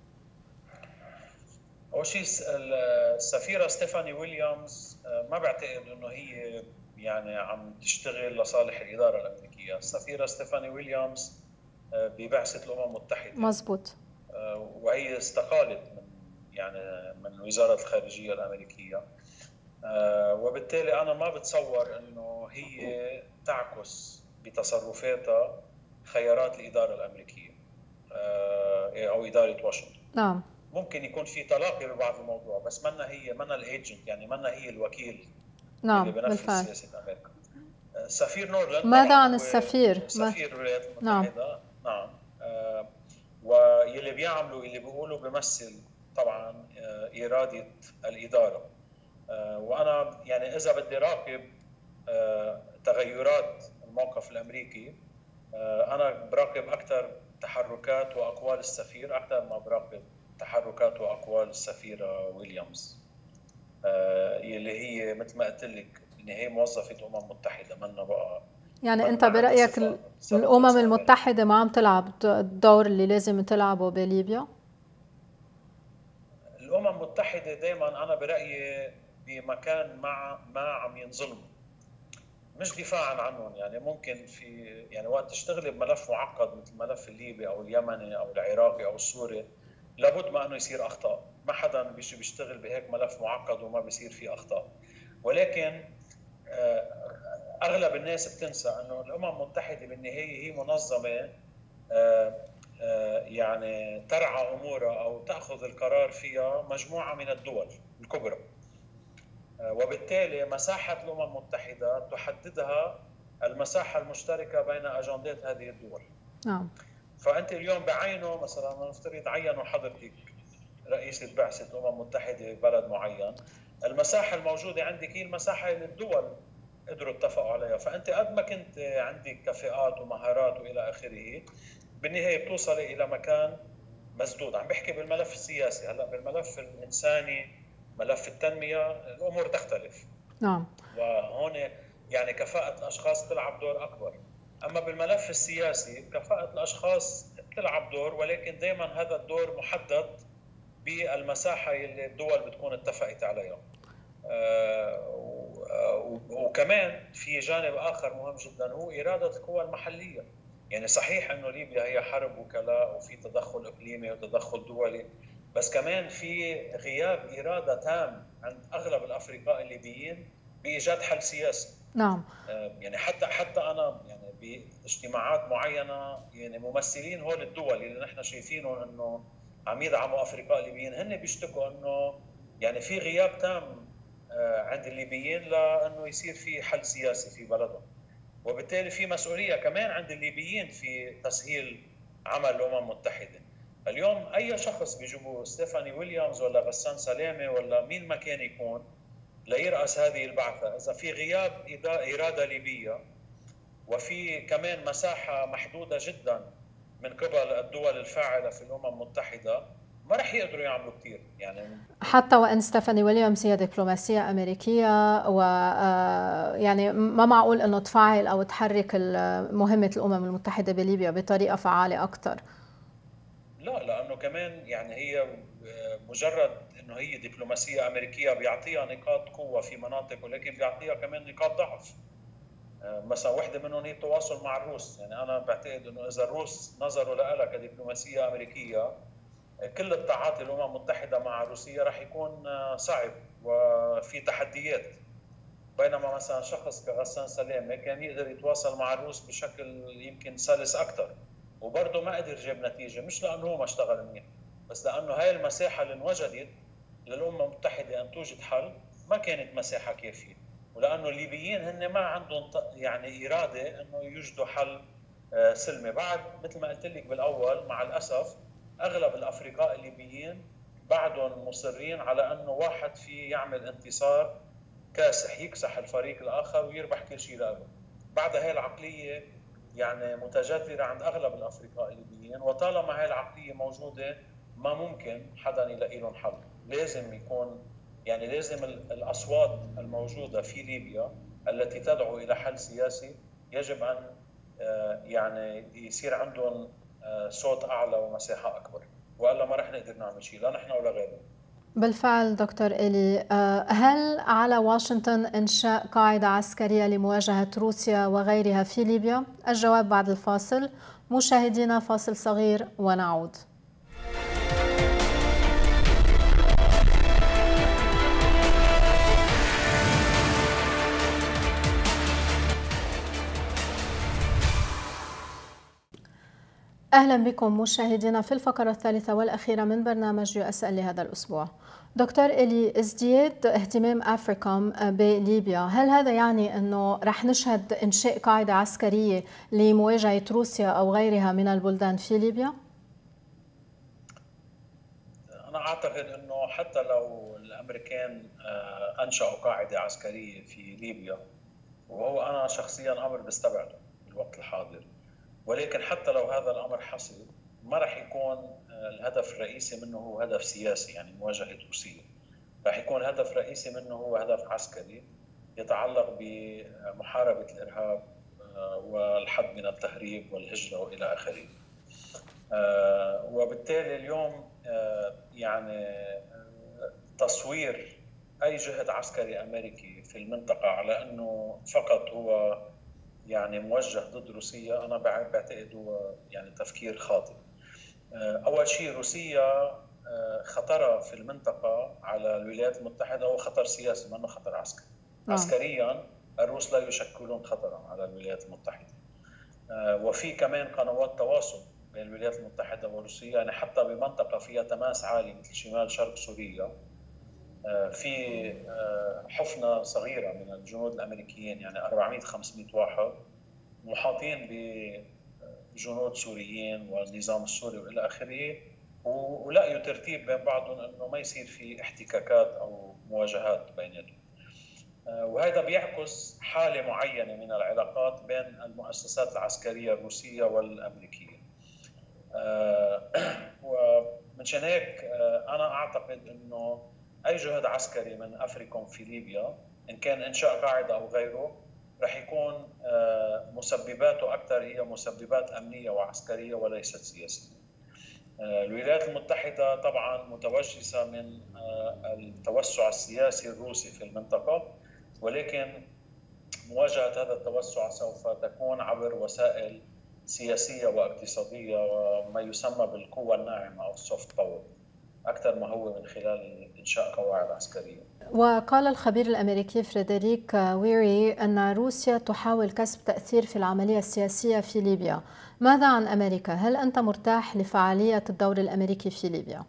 اول شيء السفيره ستيفاني ويليامز ما بعتقد انه هي يعني عم تشتغل لصالح الاداره الامريكيه. السفيره ستيفاني ويليامز ببعثه الامم المتحده مزبوط، وهي استقالت من يعني من وزاره الخارجيه الامريكيه، وبالتالي انا ما بتصور انه هي تعكس بتصرفاتها خيارات الاداره الامريكيه او اداره واشنطن. نعم. ممكن يكون في تلاقي ببعض الموضوع، بس منا هي منا الايجنت، يعني منا هي الوكيل. نعم اللي بنفذ بالفعل. سياسه امريكا. سفير نورلاند ماذا عن السفير؟ سفير الولايات المتحده. نعم, نعم. آه واللي بيعملوا اللي بيقولوا بيمثل طبعا آه اراده الاداره. آه وانا يعني اذا بدي راقب آه تغيرات الموقف الامريكي، آه انا براقب اكثر تحركات واقوال السفير اكثر ما براقب تحركات واقوال السفيره ويليامز، آه اللي هي مثل ما قلت لك ان هي موظفه امم متحده منا بقى. يعني انت برايك الامم المتحده ما عم تلعب الدور اللي لازم تلعبه بليبيا؟ الامم المتحده دائما انا برايي بمكان مع ما عم ينظلموا، مش دفاعا عنهم. يعني ممكن في يعني وقت تشتغلي بملف معقد مثل الملف الليبي او اليمني او العراقي او السوري لابد ما انه يصير اخطاء، ما حدا بيجي بيشتغل بهيك ملف معقد وما بيصير فيه اخطاء. ولكن اغلب الناس بتنسى انه الامم المتحده بالنهايه هي منظمه يعني ترعى امورها او تاخذ القرار فيها مجموعه من الدول الكبرى، وبالتالي مساحه الامم المتحده تحددها المساحه المشتركه بين اجندات هذه الدول. نعم. فانت اليوم بعينه مثلا نفترض عينوا حضرتك رئيسة بعثة الأمم المتحدة ببلد معين، المساحة الموجودة عندك هي المساحة اللي الدول قدروا اتفقوا عليها، فأنت قد ما كنت عندك كفاءات ومهارات وإلى آخره بالنهاية بتوصلي إلى مكان مسدود. عم بحكي بالملف السياسي، هلا بالملف الإنساني ملف التنمية الأمور تختلف. نعم. وهون يعني كفاءة الأشخاص تلعب دور أكبر، أما بالملف السياسي كفاءة الأشخاص تلعب دور، ولكن دائما هذا الدور محدد بالمساحة اللي الدول بتكون اتفقت عليها. وكمان في جانب آخر مهم جدا هو إرادة القوى المحلية. يعني صحيح أنه ليبيا هي حرب وكلاء وفي تدخل إقليمي وتدخل دولي، بس كمان في غياب إرادة تام عند أغلب الأفرقاء الليبيين بإيجاد حل سياسي. نعم. يعني حتى حتى أنا يعني باجتماعات معينة يعني ممثلين هول الدول اللي نحن شايفينهم أنه عم يدعموا افرقاء الليبيين هن بيشتكوا انه يعني في غياب تام عند الليبيين لانه يصير في حل سياسي في بلدهم، وبالتالي في مسؤوليه كمان عند الليبيين في تسهيل عمل الامم المتحده. اليوم اي شخص بيجيبوا ستيفاني ويليامز ولا غسان سلامه ولا مين ما كان يكون ليرأس هذه البعثه، اذا في غياب اراده ليبيه وفي كمان مساحه محدوده جدا من قبل الدول الفاعلة في الأمم المتحدة ما رح يقدروا يعملوا كثير. يعني حتى وإن ستيفاني ويليامز هي دبلوماسية أمريكية و يعني ما معقول إنه تفعل أو تحرك مهمة الأمم المتحدة بليبيا بطريقة فعالة أكثر. لا، لأنه كمان يعني هي مجرد إنه هي دبلوماسية أمريكية بيعطيها نقاط قوة في مناطق، ولكن بيعطيها كمان نقاط ضعف. مثلا واحدة منهم هي التواصل مع الروس. يعني أنا بعتقد إنه إذا الروس نظروا لها كدبلوماسية أمريكية كل التعاطي الأمم المتحدة مع روسيا رح يكون صعب وفي تحديات، بينما مثلا شخص كغسان سلامة كان يقدر يتواصل مع الروس بشكل يمكن سلس أكثر. وبرضه ما قدر يجيب نتيجه، مش لانه هو ما اشتغل منيح، بس لانه هاي المساحه اللي انوجدت للامم المتحده ان توجد حل ما كانت مساحه كافيه، ولانه الليبيين هن ما عندهم يعني اراده انه يوجدوا حل سلمي. بعد مثل ما قلت لك بالاول، مع الاسف اغلب الافرقاء الليبيين بعدهم مصرين على انه واحد في يعمل انتصار كاسح، يكسح الفريق الاخر ويربح كل شيء له. بعد هاي العقليه يعني متجذره عند اغلب الافرقاء الليبيين، وطالما هاي العقليه موجوده ما ممكن حدا يلاقي لهم حل. لازم يكون يعني لازم الاصوات الموجوده في ليبيا التي تدعو الى حل سياسي يجب ان يعني يصير عندهم صوت اعلى ومساحه اكبر، والا ما رح نقدر نعمل شيء لا نحن ولا غيرنا. بالفعل دكتور إيلي، هل على واشنطن إنشاء قاعدة عسكرية لمواجهة روسيا وغيرها في ليبيا؟ الجواب بعد الفاصل. مشاهدينا فاصل صغير ونعود. أهلا بكم مشاهدينا في الفقرة الثالثة والأخيرة من برنامج يو اس ال لهذا الأسبوع. دكتور إيلي، ازدياد اهتمام أفريكوم بليبيا، هل هذا يعني أنه رح نشهد إنشاء قاعدة عسكرية لمواجهة روسيا أو غيرها من البلدان في ليبيا؟ أنا أعتقد أنه حتى لو الأمريكان أنشأوا قاعدة عسكرية في ليبيا، وهو أنا شخصيا أمر بستبعده بالوقت الحاضر، ولكن حتى لو هذا الأمر حصل ما رح يكون الهدف الرئيسي منه هو هدف سياسي يعني مواجهة روسيا. رح يكون الهدف الرئيسي منه هو هدف عسكري يتعلق بمحاربة الإرهاب والحد من التهريب والهجرة وإلى آخره. وبالتالي اليوم يعني تصوير أي جهد عسكري أمريكي في المنطقة على أنه فقط هو يعني موجه ضد روسيا، أنا بعتقد هو يعني تفكير خاطئ. أول شيء روسيا خطرها في المنطقة على الولايات المتحدة هو خطر سياسي، ما أنه خطر عسكري. آه. عسكريا الروس لا يشكلون خطرا على الولايات المتحدة، وفي كمان قنوات تواصل بين الولايات المتحدة وروسيا، يعني حتى بمنطقة فيها تماس عالي مثل شمال شرق سوريا في حفنة صغيرة من الجنود الأمريكيين يعني أربعمئة خمسمئة واحد محاطين بجنود سوريين والنظام السوري وإلى آخره، ولقيوا ترتيب بين بعضهم أنه ما يصير في احتكاكات أو مواجهات بيناتهم. وهذا بيعكس حالة معينة من العلاقات بين المؤسسات العسكرية الروسية والأمريكية. ومنشان هيك أنا أعتقد أنه أي جهد عسكري من أفريكوم في ليبيا إن كان إنشاء قاعدة أو غيره رح يكون مسبباته أكثر هي مسببات أمنية وعسكرية وليست سياسية. الولايات المتحدة طبعا متوجسة من التوسع السياسي الروسي في المنطقة، ولكن مواجهة هذا التوسع سوف تكون عبر وسائل سياسية واقتصادية وما يسمى بالقوة الناعمة أو السوفت باور أكثر ما هو من خلال إنشاء قواعد عسكرية. وقال الخبير الأمريكي فريدريك ويري أن روسيا تحاول كسب تأثير في العملية السياسية في ليبيا. ماذا عن أمريكا؟ هل أنت مرتاح لفعالية الدور الأمريكي في ليبيا؟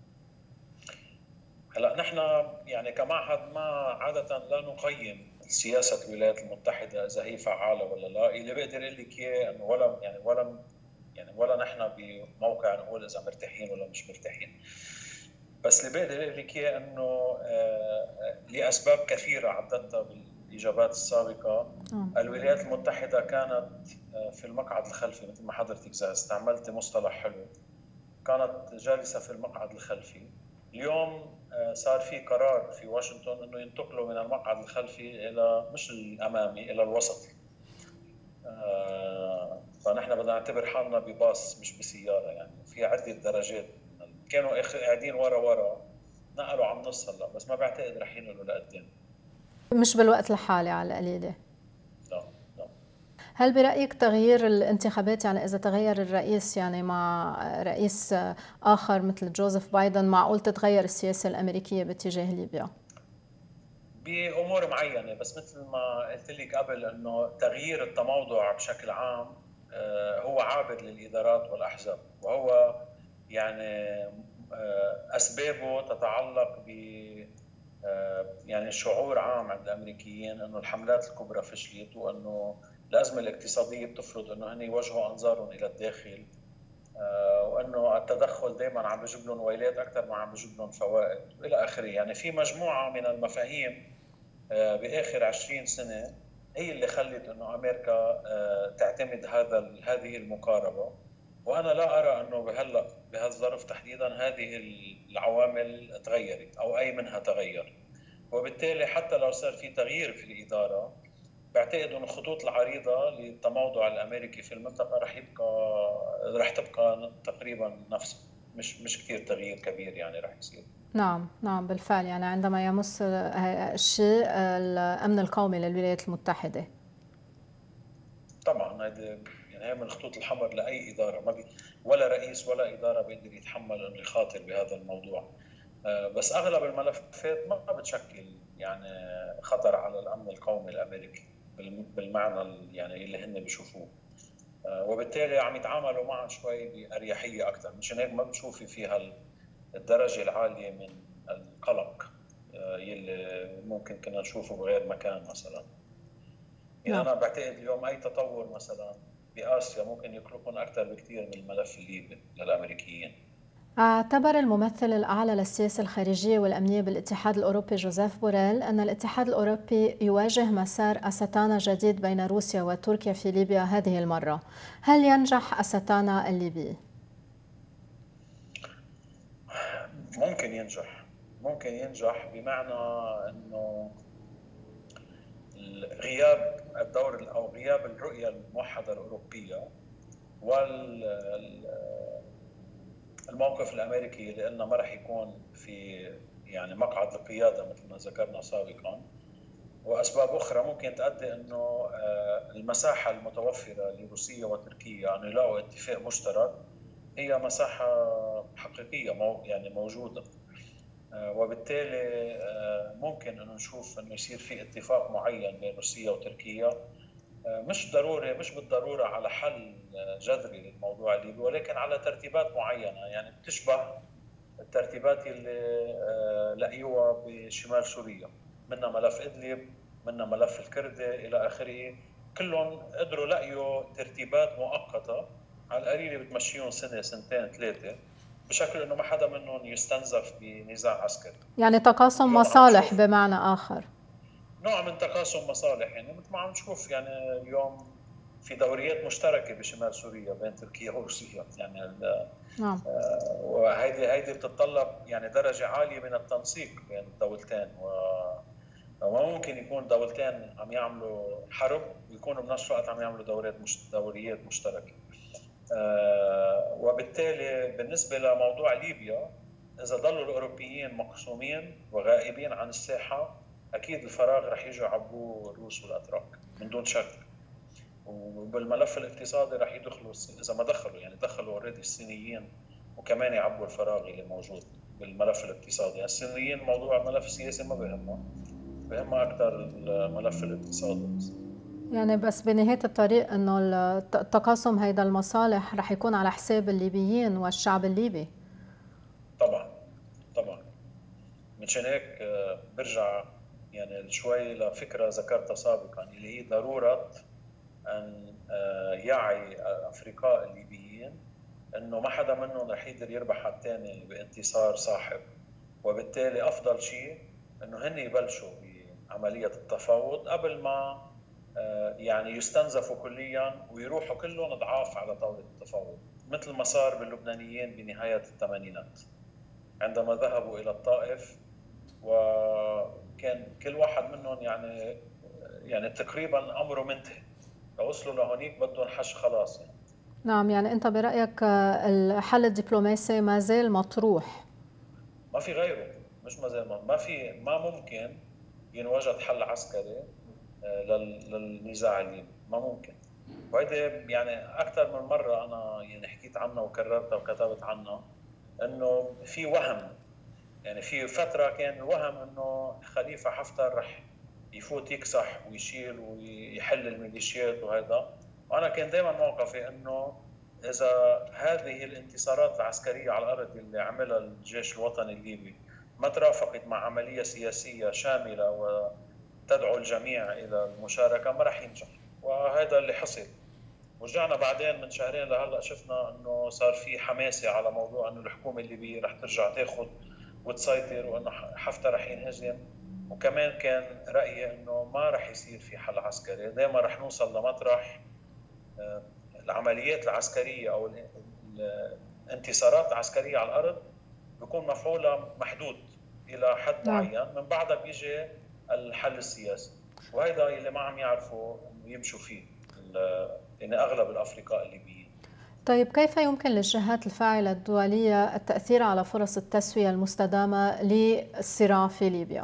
هلا نحن يعني كمعهد ما عادة لا نقيم سياسة الولايات المتحدة إذا هي فعالة ولا لا. اللي بقدر أقول لك إياه إنه ولا يعني ولا يعني ولا نحن بموقع نقول إذا مرتاحين ولا مش مرتاحين. بس اللي بقدر أقول لك إياه إنه لأسباب كثيرة عددتها بالإجابات السابقة الولايات المتحدة كانت في المقعد الخلفي، مثل ما حضرتك إذا استعملت مصطلح حلو، كانت جالسة في المقعد الخلفي. اليوم صار في قرار في واشنطن انه ينتقلوا من المقعد الخلفي الى مش الامامي الى الوسطي. فنحن بدنا نعتبر حالنا بباص مش بسياره، يعني في عده درجات. كانوا قاعدين ورا ورا نقلوا على النص هلا، بس ما بعتقد رح ينقلوا لقدام، مش بالوقت الحالي على القليله. لا لا. هل برأيك تغيير الانتخابات، يعني إذا تغير الرئيس يعني مع رئيس آخر مثل جوزيف بايدن، معقول تتغير السياسة الأمريكية باتجاه ليبيا؟ بأمور معينة، بس مثل ما قلت لك قبل إنه تغيير التموضع بشكل عام هو عابد للإدارات والأحزاب، وهو يعني أسبابه تتعلق ب يعني شعور عام عند الأمريكيين أنه الحملات الكبرى فشلت، وأنه الأزمة الاقتصادية بتفرض أنه هن يوجهوا أنظارهم إلى الداخل، وأنه التدخل دائما عم بيجيب لهم ويلات أكثر ما عم بيجيب لهم فوائد إلى آخره. يعني في مجموعة من المفاهيم بآخر عشرين سنة هي اللي خلت أنه أمريكا تعتمد هذا هذه المقاربة، وأنا لا أرى أنه بهلا بهالظرف تحديدا هذه العوامل تغيرت أو أي منها تغير. وبالتالي حتى لو صار في تغيير في الإدارة، بعتقد أن الخطوط العريضة للتموضع الأمريكي في المنطقة رح يبقى رح تبقى تقريبا نفس، مش مش كثير تغيير كبير يعني رح يصير. نعم نعم بالفعل. يعني عندما يمس الشيء الأمن القومي للولايات المتحدة طبعا هذه يعني هي من الخطوط الحمر لاي اداره، ما بي ولا رئيس ولا اداره بيقدر يتحمل انه يخاطر بهذا الموضوع. بس اغلب الملفات ما بتشكل يعني خطر على الامن القومي الامريكي بالمعنى يعني اللي هن بيشوفوه، وبالتالي عم يتعاملوا معها شوي باريحيه اكثر. مشان هيك ما بتشوفي فيها الدرجه العاليه من القلق يلي ممكن كنا نشوفه بغير مكان مثلا. يعني نعم. أنا بعتقد اليوم أي تطور مثلا بآسيا ممكن يقلقون أكثر بكثير من الملف الليبي للأمريكيين. اعتبر الممثل الأعلى للسياسة الخارجية والأمنية بالاتحاد الأوروبي جوزيف بوريل أن الاتحاد الأوروبي يواجه مسار أستانا جديد بين روسيا وتركيا في ليبيا هذه المرة. هل ينجح أستانا الليبي؟ ممكن ينجح، ممكن ينجح بمعنى أنه غياب الدور أو غياب الرؤية الموحدة الأوروبية والموقف الأمريكي، لأنه ما رح يكون في يعني مقعد القيادة مثل ما ذكرنا سابقا، وأسباب أخرى ممكن تؤدي أنه المساحة المتوفرة لروسيا وتركيا أن يلاقوا اتفاق مشترك هي مساحة حقيقية يعني موجودة، وبالتالي ممكن أنه نشوف أنه يصير في اتفاق معين بين روسيا وتركيا، مش ضروري مش بالضرورة على حل جذري للموضوع الليبي، ولكن على ترتيبات معينة يعني بتشبه الترتيبات اللي لقيوها بشمال سوريا، منها ملف إدلب، منها ملف الكردة إلى آخره. كلهم قدروا لقيوا ترتيبات مؤقتة على القليل بتمشيهم سنة سنتين ثلاثة، بشكل انه ما حدا منهم يستنزف بنزاع عسكري. يعني تقاسم مصالح بمعنى اخر، نوع من تقاسم مصالح. يعني مثل ما عم نشوف يعني اليوم في دوريات مشتركه بشمال سوريا بين تركيا وروسيا، يعني نعم آه وهيدي هيدي بتتطلب يعني درجه عاليه من التنسيق بين الدولتين، وما ممكن يكون دولتين عم يعملوا حرب ويكونوا بنفس الوقت عم يعملوا دوريات مش دوريات مشتركه. آه وبالتالي بالنسبة لموضوع ليبيا، إذا ضلوا الأوروبيين مقسومين وغائبين عن الساحة، أكيد الفراغ رح يجوا يعبوه الروس والأتراك من دون شك. وبالملف الاقتصادي رح يدخلوا، إذا ما دخلوا يعني دخلوا اوريدي الصينيين وكمان يعبوا الفراغ اللي موجود بالملف الاقتصادي. الصينيين موضوع الملف السياسي ما بهمهم، بهمها أكثر الملف الاقتصادي. يعني بس بنهاية الطريق انه التقاسم هيدا المصالح رح يكون على حساب الليبيين والشعب الليبي. طبعا طبعا. مشان هيك برجع يعني شوي لفكرة ذكرتها سابقا، اللي هي ضرورة ان يعي الافرقاء الليبيين انه ما حدا منهم رح يقدر يربح على الثاني بانتصار ساحق، وبالتالي افضل شيء انه هن يبلشوا بعملية التفاوض قبل ما يعني يستنزفوا كليا ويروحوا كلهم ضعاف على طاولة التفاوض، مثل ما صار باللبنانيين بنهاية الثمانينات عندما ذهبوا إلى الطائف، وكان كل واحد منهم يعني يعني تقريبا أمره منتهي، وصلوا لهونيك بدهم حش خلاص يعني. نعم، يعني أنت برأيك الحل الدبلوماسي ما زال مطروح؟ ما في غيره، مش ما زال ما في ما ممكن ينوجد حل عسكري للنزاع الليبي، ما ممكن. وهيدي يعني اكثر من مره انا يعني حكيت عنها وكررتها وكتبت عنها، انه في وهم، يعني في فتره كان الوهم انه خليفه حفتر رح يفوت يكسح ويشيل ويحل الميليشيات وهذا، وانا كان دائما موقفي انه اذا هذه الانتصارات العسكريه على الارض اللي عملها الجيش الوطني الليبي ما ترافقت مع عمليه سياسيه شامله وتدعو الجميع الى المشاركه ما راح ينجح، وهذا اللي حصل. ورجعنا بعدين من شهرين لهلا شفنا انه صار في حماسه على موضوع انه الحكومه الليبيه رح ترجع تاخذ وتسيطر، وانه حفتر رح ينهزم. وكمان كان رايي انه ما رح يصير في حل عسكري، دائما رح نوصل لمطرح العمليات العسكريه او الانتصارات العسكريه على الارض بيكون مفعولها محدود الى حد معين، من بعدها بيجي الحل السياسي، وهذا اللي ما عم يعرفوا يمشوا فيه يعني اغلب الافرقاء الليبيين. طيب كيف يمكن للجهات الفاعله الدوليه التاثير على فرص التسويه المستدامه للصراع في ليبيا؟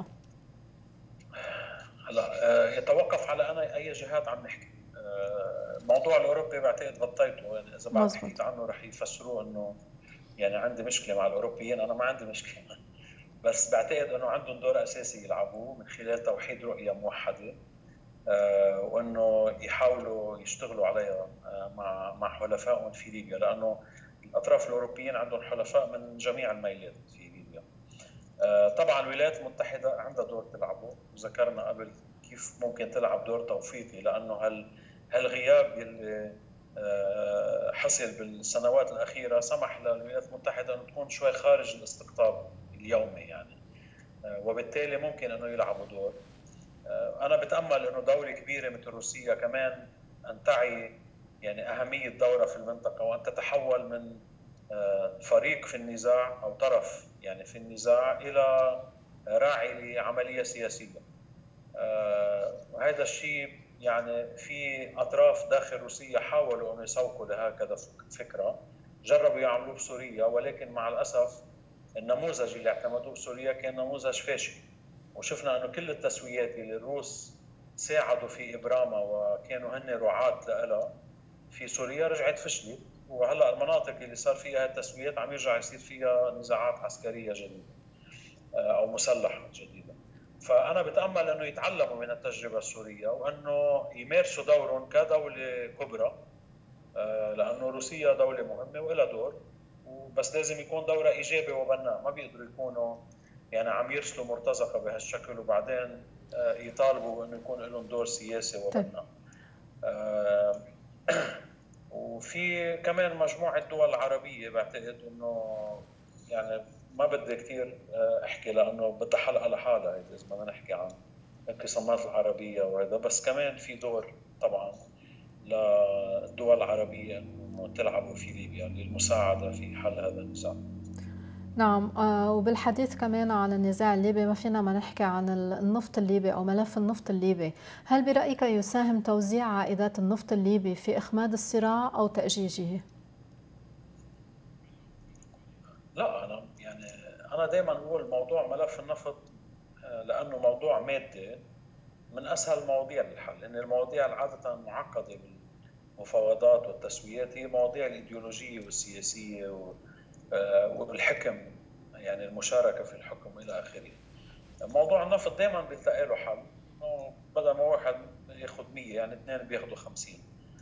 هلا يتوقف على انا اي جهات عم نحكي. الموضوع الاوروبي بعتقد غطيته، يعني اذا بعد حكيت عنه رح يفسروه انه يعني عندي مشكله مع الاوروبيين. انا ما عندي مشكله، بس بعتقد انه عندهم دور اساسي يلعبوه من خلال توحيد رؤيه موحده، وانه يحاولوا يشتغلوا عليها مع مع حلفائهم في ليبيا، لانه الاطراف الاوروبيين عندهم حلفاء من جميع الميلات في ليبيا. طبعا الولايات المتحده عندها دور تلعبه، وذكرنا قبل كيف ممكن تلعب دور توفيقي، لانه هال هالغياب اللي حصل بالسنوات الاخيره سمح للولايات المتحده انه تكون شوي خارج الاستقطاب اليومي يعني، وبالتالي ممكن انه يلعبوا دور. انا بتامل انه دوله كبيره مثل روسيا كمان ان تعي يعني اهميه دورها في المنطقه، وان تتحول من فريق في النزاع او طرف يعني في النزاع الى راعي لعمليه سياسيه. وهذا الشيء يعني في اطراف داخل روسيا حاولوا ان يسوقوا لهكذا فكره، جربوا يعملوه بسوريا، ولكن مع الاسف النموذج اللي اعتمدوه بسوريا كان نموذج فاشل، وشفنا انه كل التسويات اللي الروس ساعدوا في ابرامها وكانوا هن رعاة لها في سوريا رجعت فشلت، وهلا المناطق اللي صار فيها التسويات عم يرجع يصير فيها نزاعات عسكريه جديده او مسلحه جديده. فانا بتامل انه يتعلموا من التجربه السوريه، وانه يمارسوا دورهم كدوله كبرى، لانه روسيا دوله مهمه ولها دور، بس لازم يكون دورها ايجابي وبناء. ما بيقدروا يكونوا يعني عم يرسلوا مرتزقه بهالشكل وبعدين يطالبوا انه يكون لهم دور سياسي وبناء. وفي كمان مجموعه دول عربيه بعتقد انه يعني ما بدي كثير احكي لانه بدها حلقه لحالها اذا بدنا نحكي عن الانقسامات العربيه وهذا، بس كمان في دور طبعا للدول العربيه انه تلعبوا في ليبيا للمساعده في حل هذا النزاع. نعم، وبالحديث كمان عن النزاع الليبي ما فينا ما نحكي عن النفط الليبي أو ملف النفط الليبي. هل برأيك يساهم توزيع عائدات النفط الليبي في إخماد الصراع أو تأجيجه؟ لا، أنا يعني أنا دائما بقول موضوع ملف النفط لأنه موضوع مادي من أسهل المواضيع للحل، لأن المواضيع العادة معقدة بالمفاوضات والتسويات هي مواضيع الإيديولوجية والسياسية والحكم، يعني المشاركة في الحكم إلى آخره. موضوع النفط دائما بتلاقي له حل، بدل ما واحد ياخذ مية يعني اثنين بياخذوا خمسين.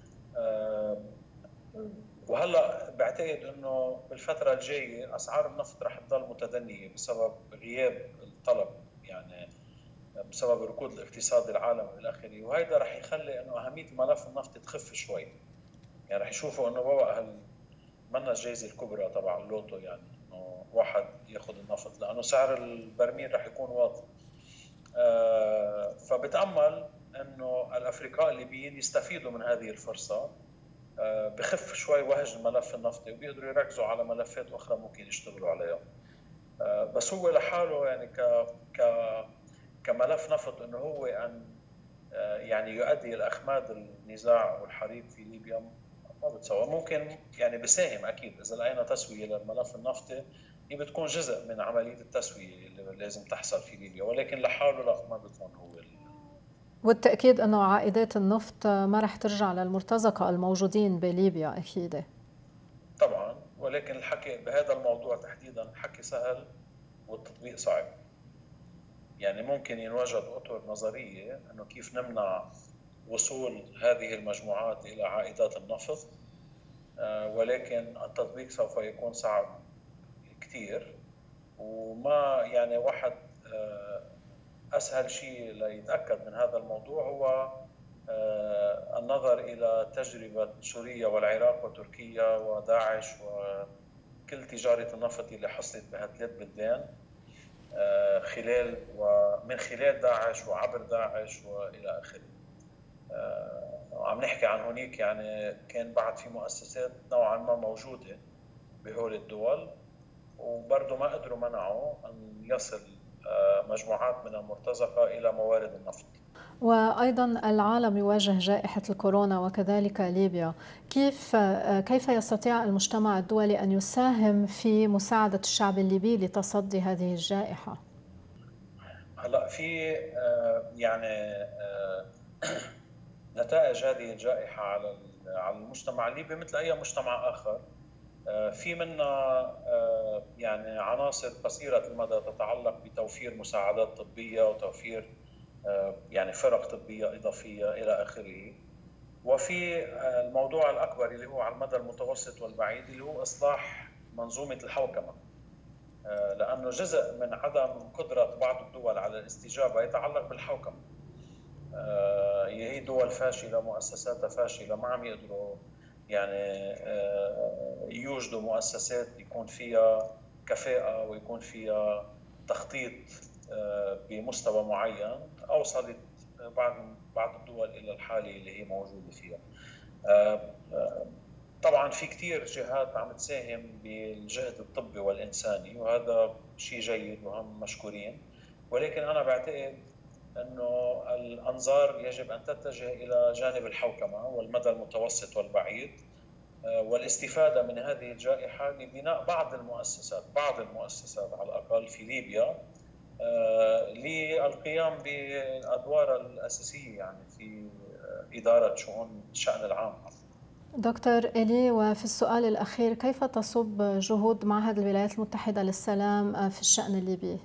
وهلا بعتقد انه بالفتره الجايه اسعار النفط رح تضل متدنيه بسبب غياب الطلب، يعني بسبب ركود الاقتصاد العالمي الى اخره، وهذا رح يخلي انه اهميه ملف النفط تخف شوي. يعني رح يشوفوا انه بقى هال منا الجائزه الكبرى تبع اللوتو، يعني انه واحد ياخذ النفط لانه سعر البرميل رح يكون واطي. آه فبتامل انه الافرقاء الليبيين يستفيدوا من هذه الفرصه، آه بخف شوي وهج الملف النفطي وبيقدروا يركزوا على ملفات اخرى ممكن يشتغلوا عليها. آه بس هو لحاله يعني ك ك كملف نفط انه هو ان آه يعني يؤدي الى اخماد النزاع والحريق في ليبيا ما بتصور. ممكن يعني بساهم اكيد اذا لقينا تسويه للملف النفطي، هي بتكون جزء من عمليه التسويه اللي لازم تحصل في ليبيا، ولكن لحاله لا ما بيكون هو. والتاكيد انه عائدات النفط ما رح ترجع للمرتزقه الموجودين بليبيا اكيد. طبعا، ولكن الحكي بهذا الموضوع تحديدا الحكي سهل والتطبيق صعب. يعني ممكن ينوجد اطر نظريه انه كيف نمنع وصول هذه المجموعات إلى عائدات النفط، ولكن التطبيق سوف يكون صعب كثير. وما يعني واحد أسهل شيء ليتأكد من هذا الموضوع هو النظر إلى تجربة سوريا والعراق وتركيا وداعش وكل تجارة النفط اللي حصلت بهالثلاث بلدان خلال ومن خلال داعش وعبر داعش والى اخره. عم نحكي عن هونيك يعني كان بعد في مؤسسات نوعا ما موجوده بهول الدول، وبرضه ما قدروا منعوا ان يصل مجموعات من المرتزقه الى موارد النفط. وأيضا العالم يواجه جائحة الكورونا وكذلك ليبيا، كيف كيف يستطيع المجتمع الدولي أن يساهم في مساعدة الشعب الليبي لتصدي هذه الجائحة؟ هلا في يعني نتائج هذه الجائحة على على المجتمع الليبي مثل أي مجتمع آخر، في منها يعني عناصر قصيرة المدى تتعلق بتوفير مساعدات طبية وتوفير يعني فرق طبية إضافية إلى آخره، وفي الموضوع الأكبر اللي هو على المدى المتوسط والبعيد اللي هو إصلاح منظومة الحوكمة، لأنه جزء من عدم قدرة بعض الدول على الاستجابة يتعلق بالحوكمة. هي دول فاشلة، مؤسساتها فاشلة، ما عم يقدروا يعني يوجدوا مؤسسات يكون فيها كفاءة ويكون فيها تخطيط بمستوى معين. أوصلت بعض بعض الدول إلى الحالة اللي هي موجودة فيها. طبعا في كثير جهات عم تساهم بالجهد الطبي والإنساني، وهذا شيء جيد وهم مشكورين، ولكن أنا بعتقد أنه الأنظار يجب أن تتجه إلى جانب الحوكمة والمدى المتوسط والبعيد، والاستفادة من هذه الجائحة لبناء بعض المؤسسات بعض المؤسسات على الأقل في ليبيا للقيام بالأدوار الأساسية يعني في إدارة شؤون الشأن العام. دكتور إيلي، وفي السؤال الأخير، كيف تصب جهود معهد الولايات المتحدة للسلام في الشأن الليبي؟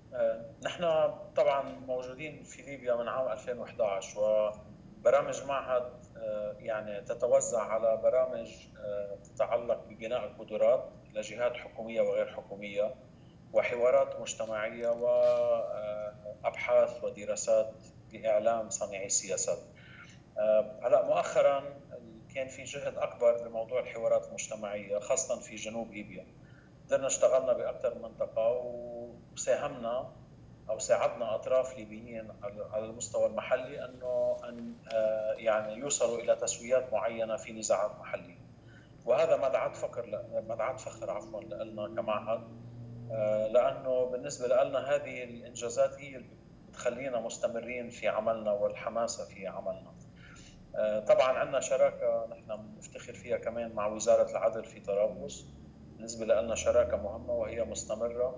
نحن طبعا موجودين في ليبيا من عام ألفين وإحدى عشر، وبرامج معهد يعني تتوزع على برامج تتعلق ببناء القدرات لجهات حكومية وغير حكومية، وحوارات مجتمعية، وأبحاث ودراسات لإعلام صانعي السياسات. هلا مؤخرا كان في جهد أكبر بموضوع الحوارات المجتمعية خاصة في جنوب ليبيا. قدرنا اشتغلنا بأكثر من منطقة وساهمنا أو ساعدنا أطراف ليبيين على المستوى المحلي أنه أن يعني يوصلوا إلى تسويات معينة في نزاعات محلية، وهذا مدعاة فخر مدعاة فخر عفوا لنا كمعهد، لأنه بالنسبة لنا هذه الإنجازات هي اللي بتخلينا مستمرين في عملنا والحماسة في عملنا. طبعا عندنا شراكة نحن نفتخر فيها كمان مع وزارة العدل في طرابلس، بالنسبة لنا شراكة مهمة وهي مستمرة،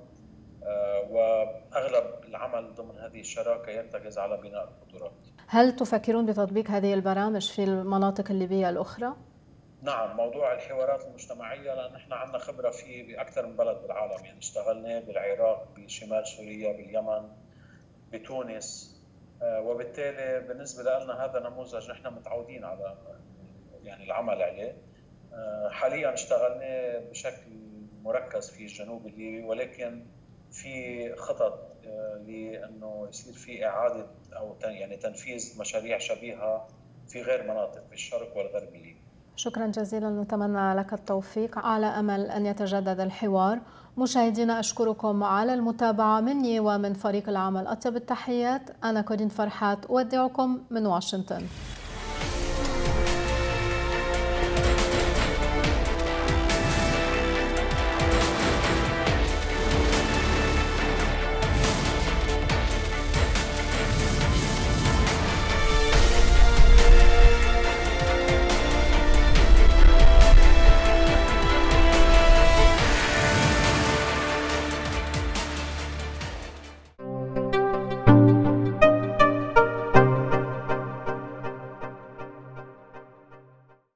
وأغلب العمل ضمن هذه الشراكة يرتكز على بناء القدرات. هل تفكرون بتطبيق هذه البرامج في المناطق الليبية الأخرى؟ نعم، موضوع الحوارات المجتمعية لأن نحن عندنا خبرة فيه بأكثر من بلد بالعالم، يعني اشتغلنا بالعراق، بشمال سوريا، باليمن، بتونس، وبالتالي بالنسبة لنا هذا نموذج نحن متعودين على يعني العمل عليه. حاليا اشتغلنا بشكل مركز في الجنوب الليبي، ولكن في خطط لأنه يصير في إعادة أو يعني تنفيذ مشاريع شبيهة في غير مناطق في الشرق والغرب الليبي. شكرا جزيلا، نتمنى لك التوفيق على أمل أن يتجدد الحوار. مشاهدينا أشكركم على المتابعة مني ومن فريق العمل، أطيب التحيات. أنا كورين فرحات أودعكم من واشنطن.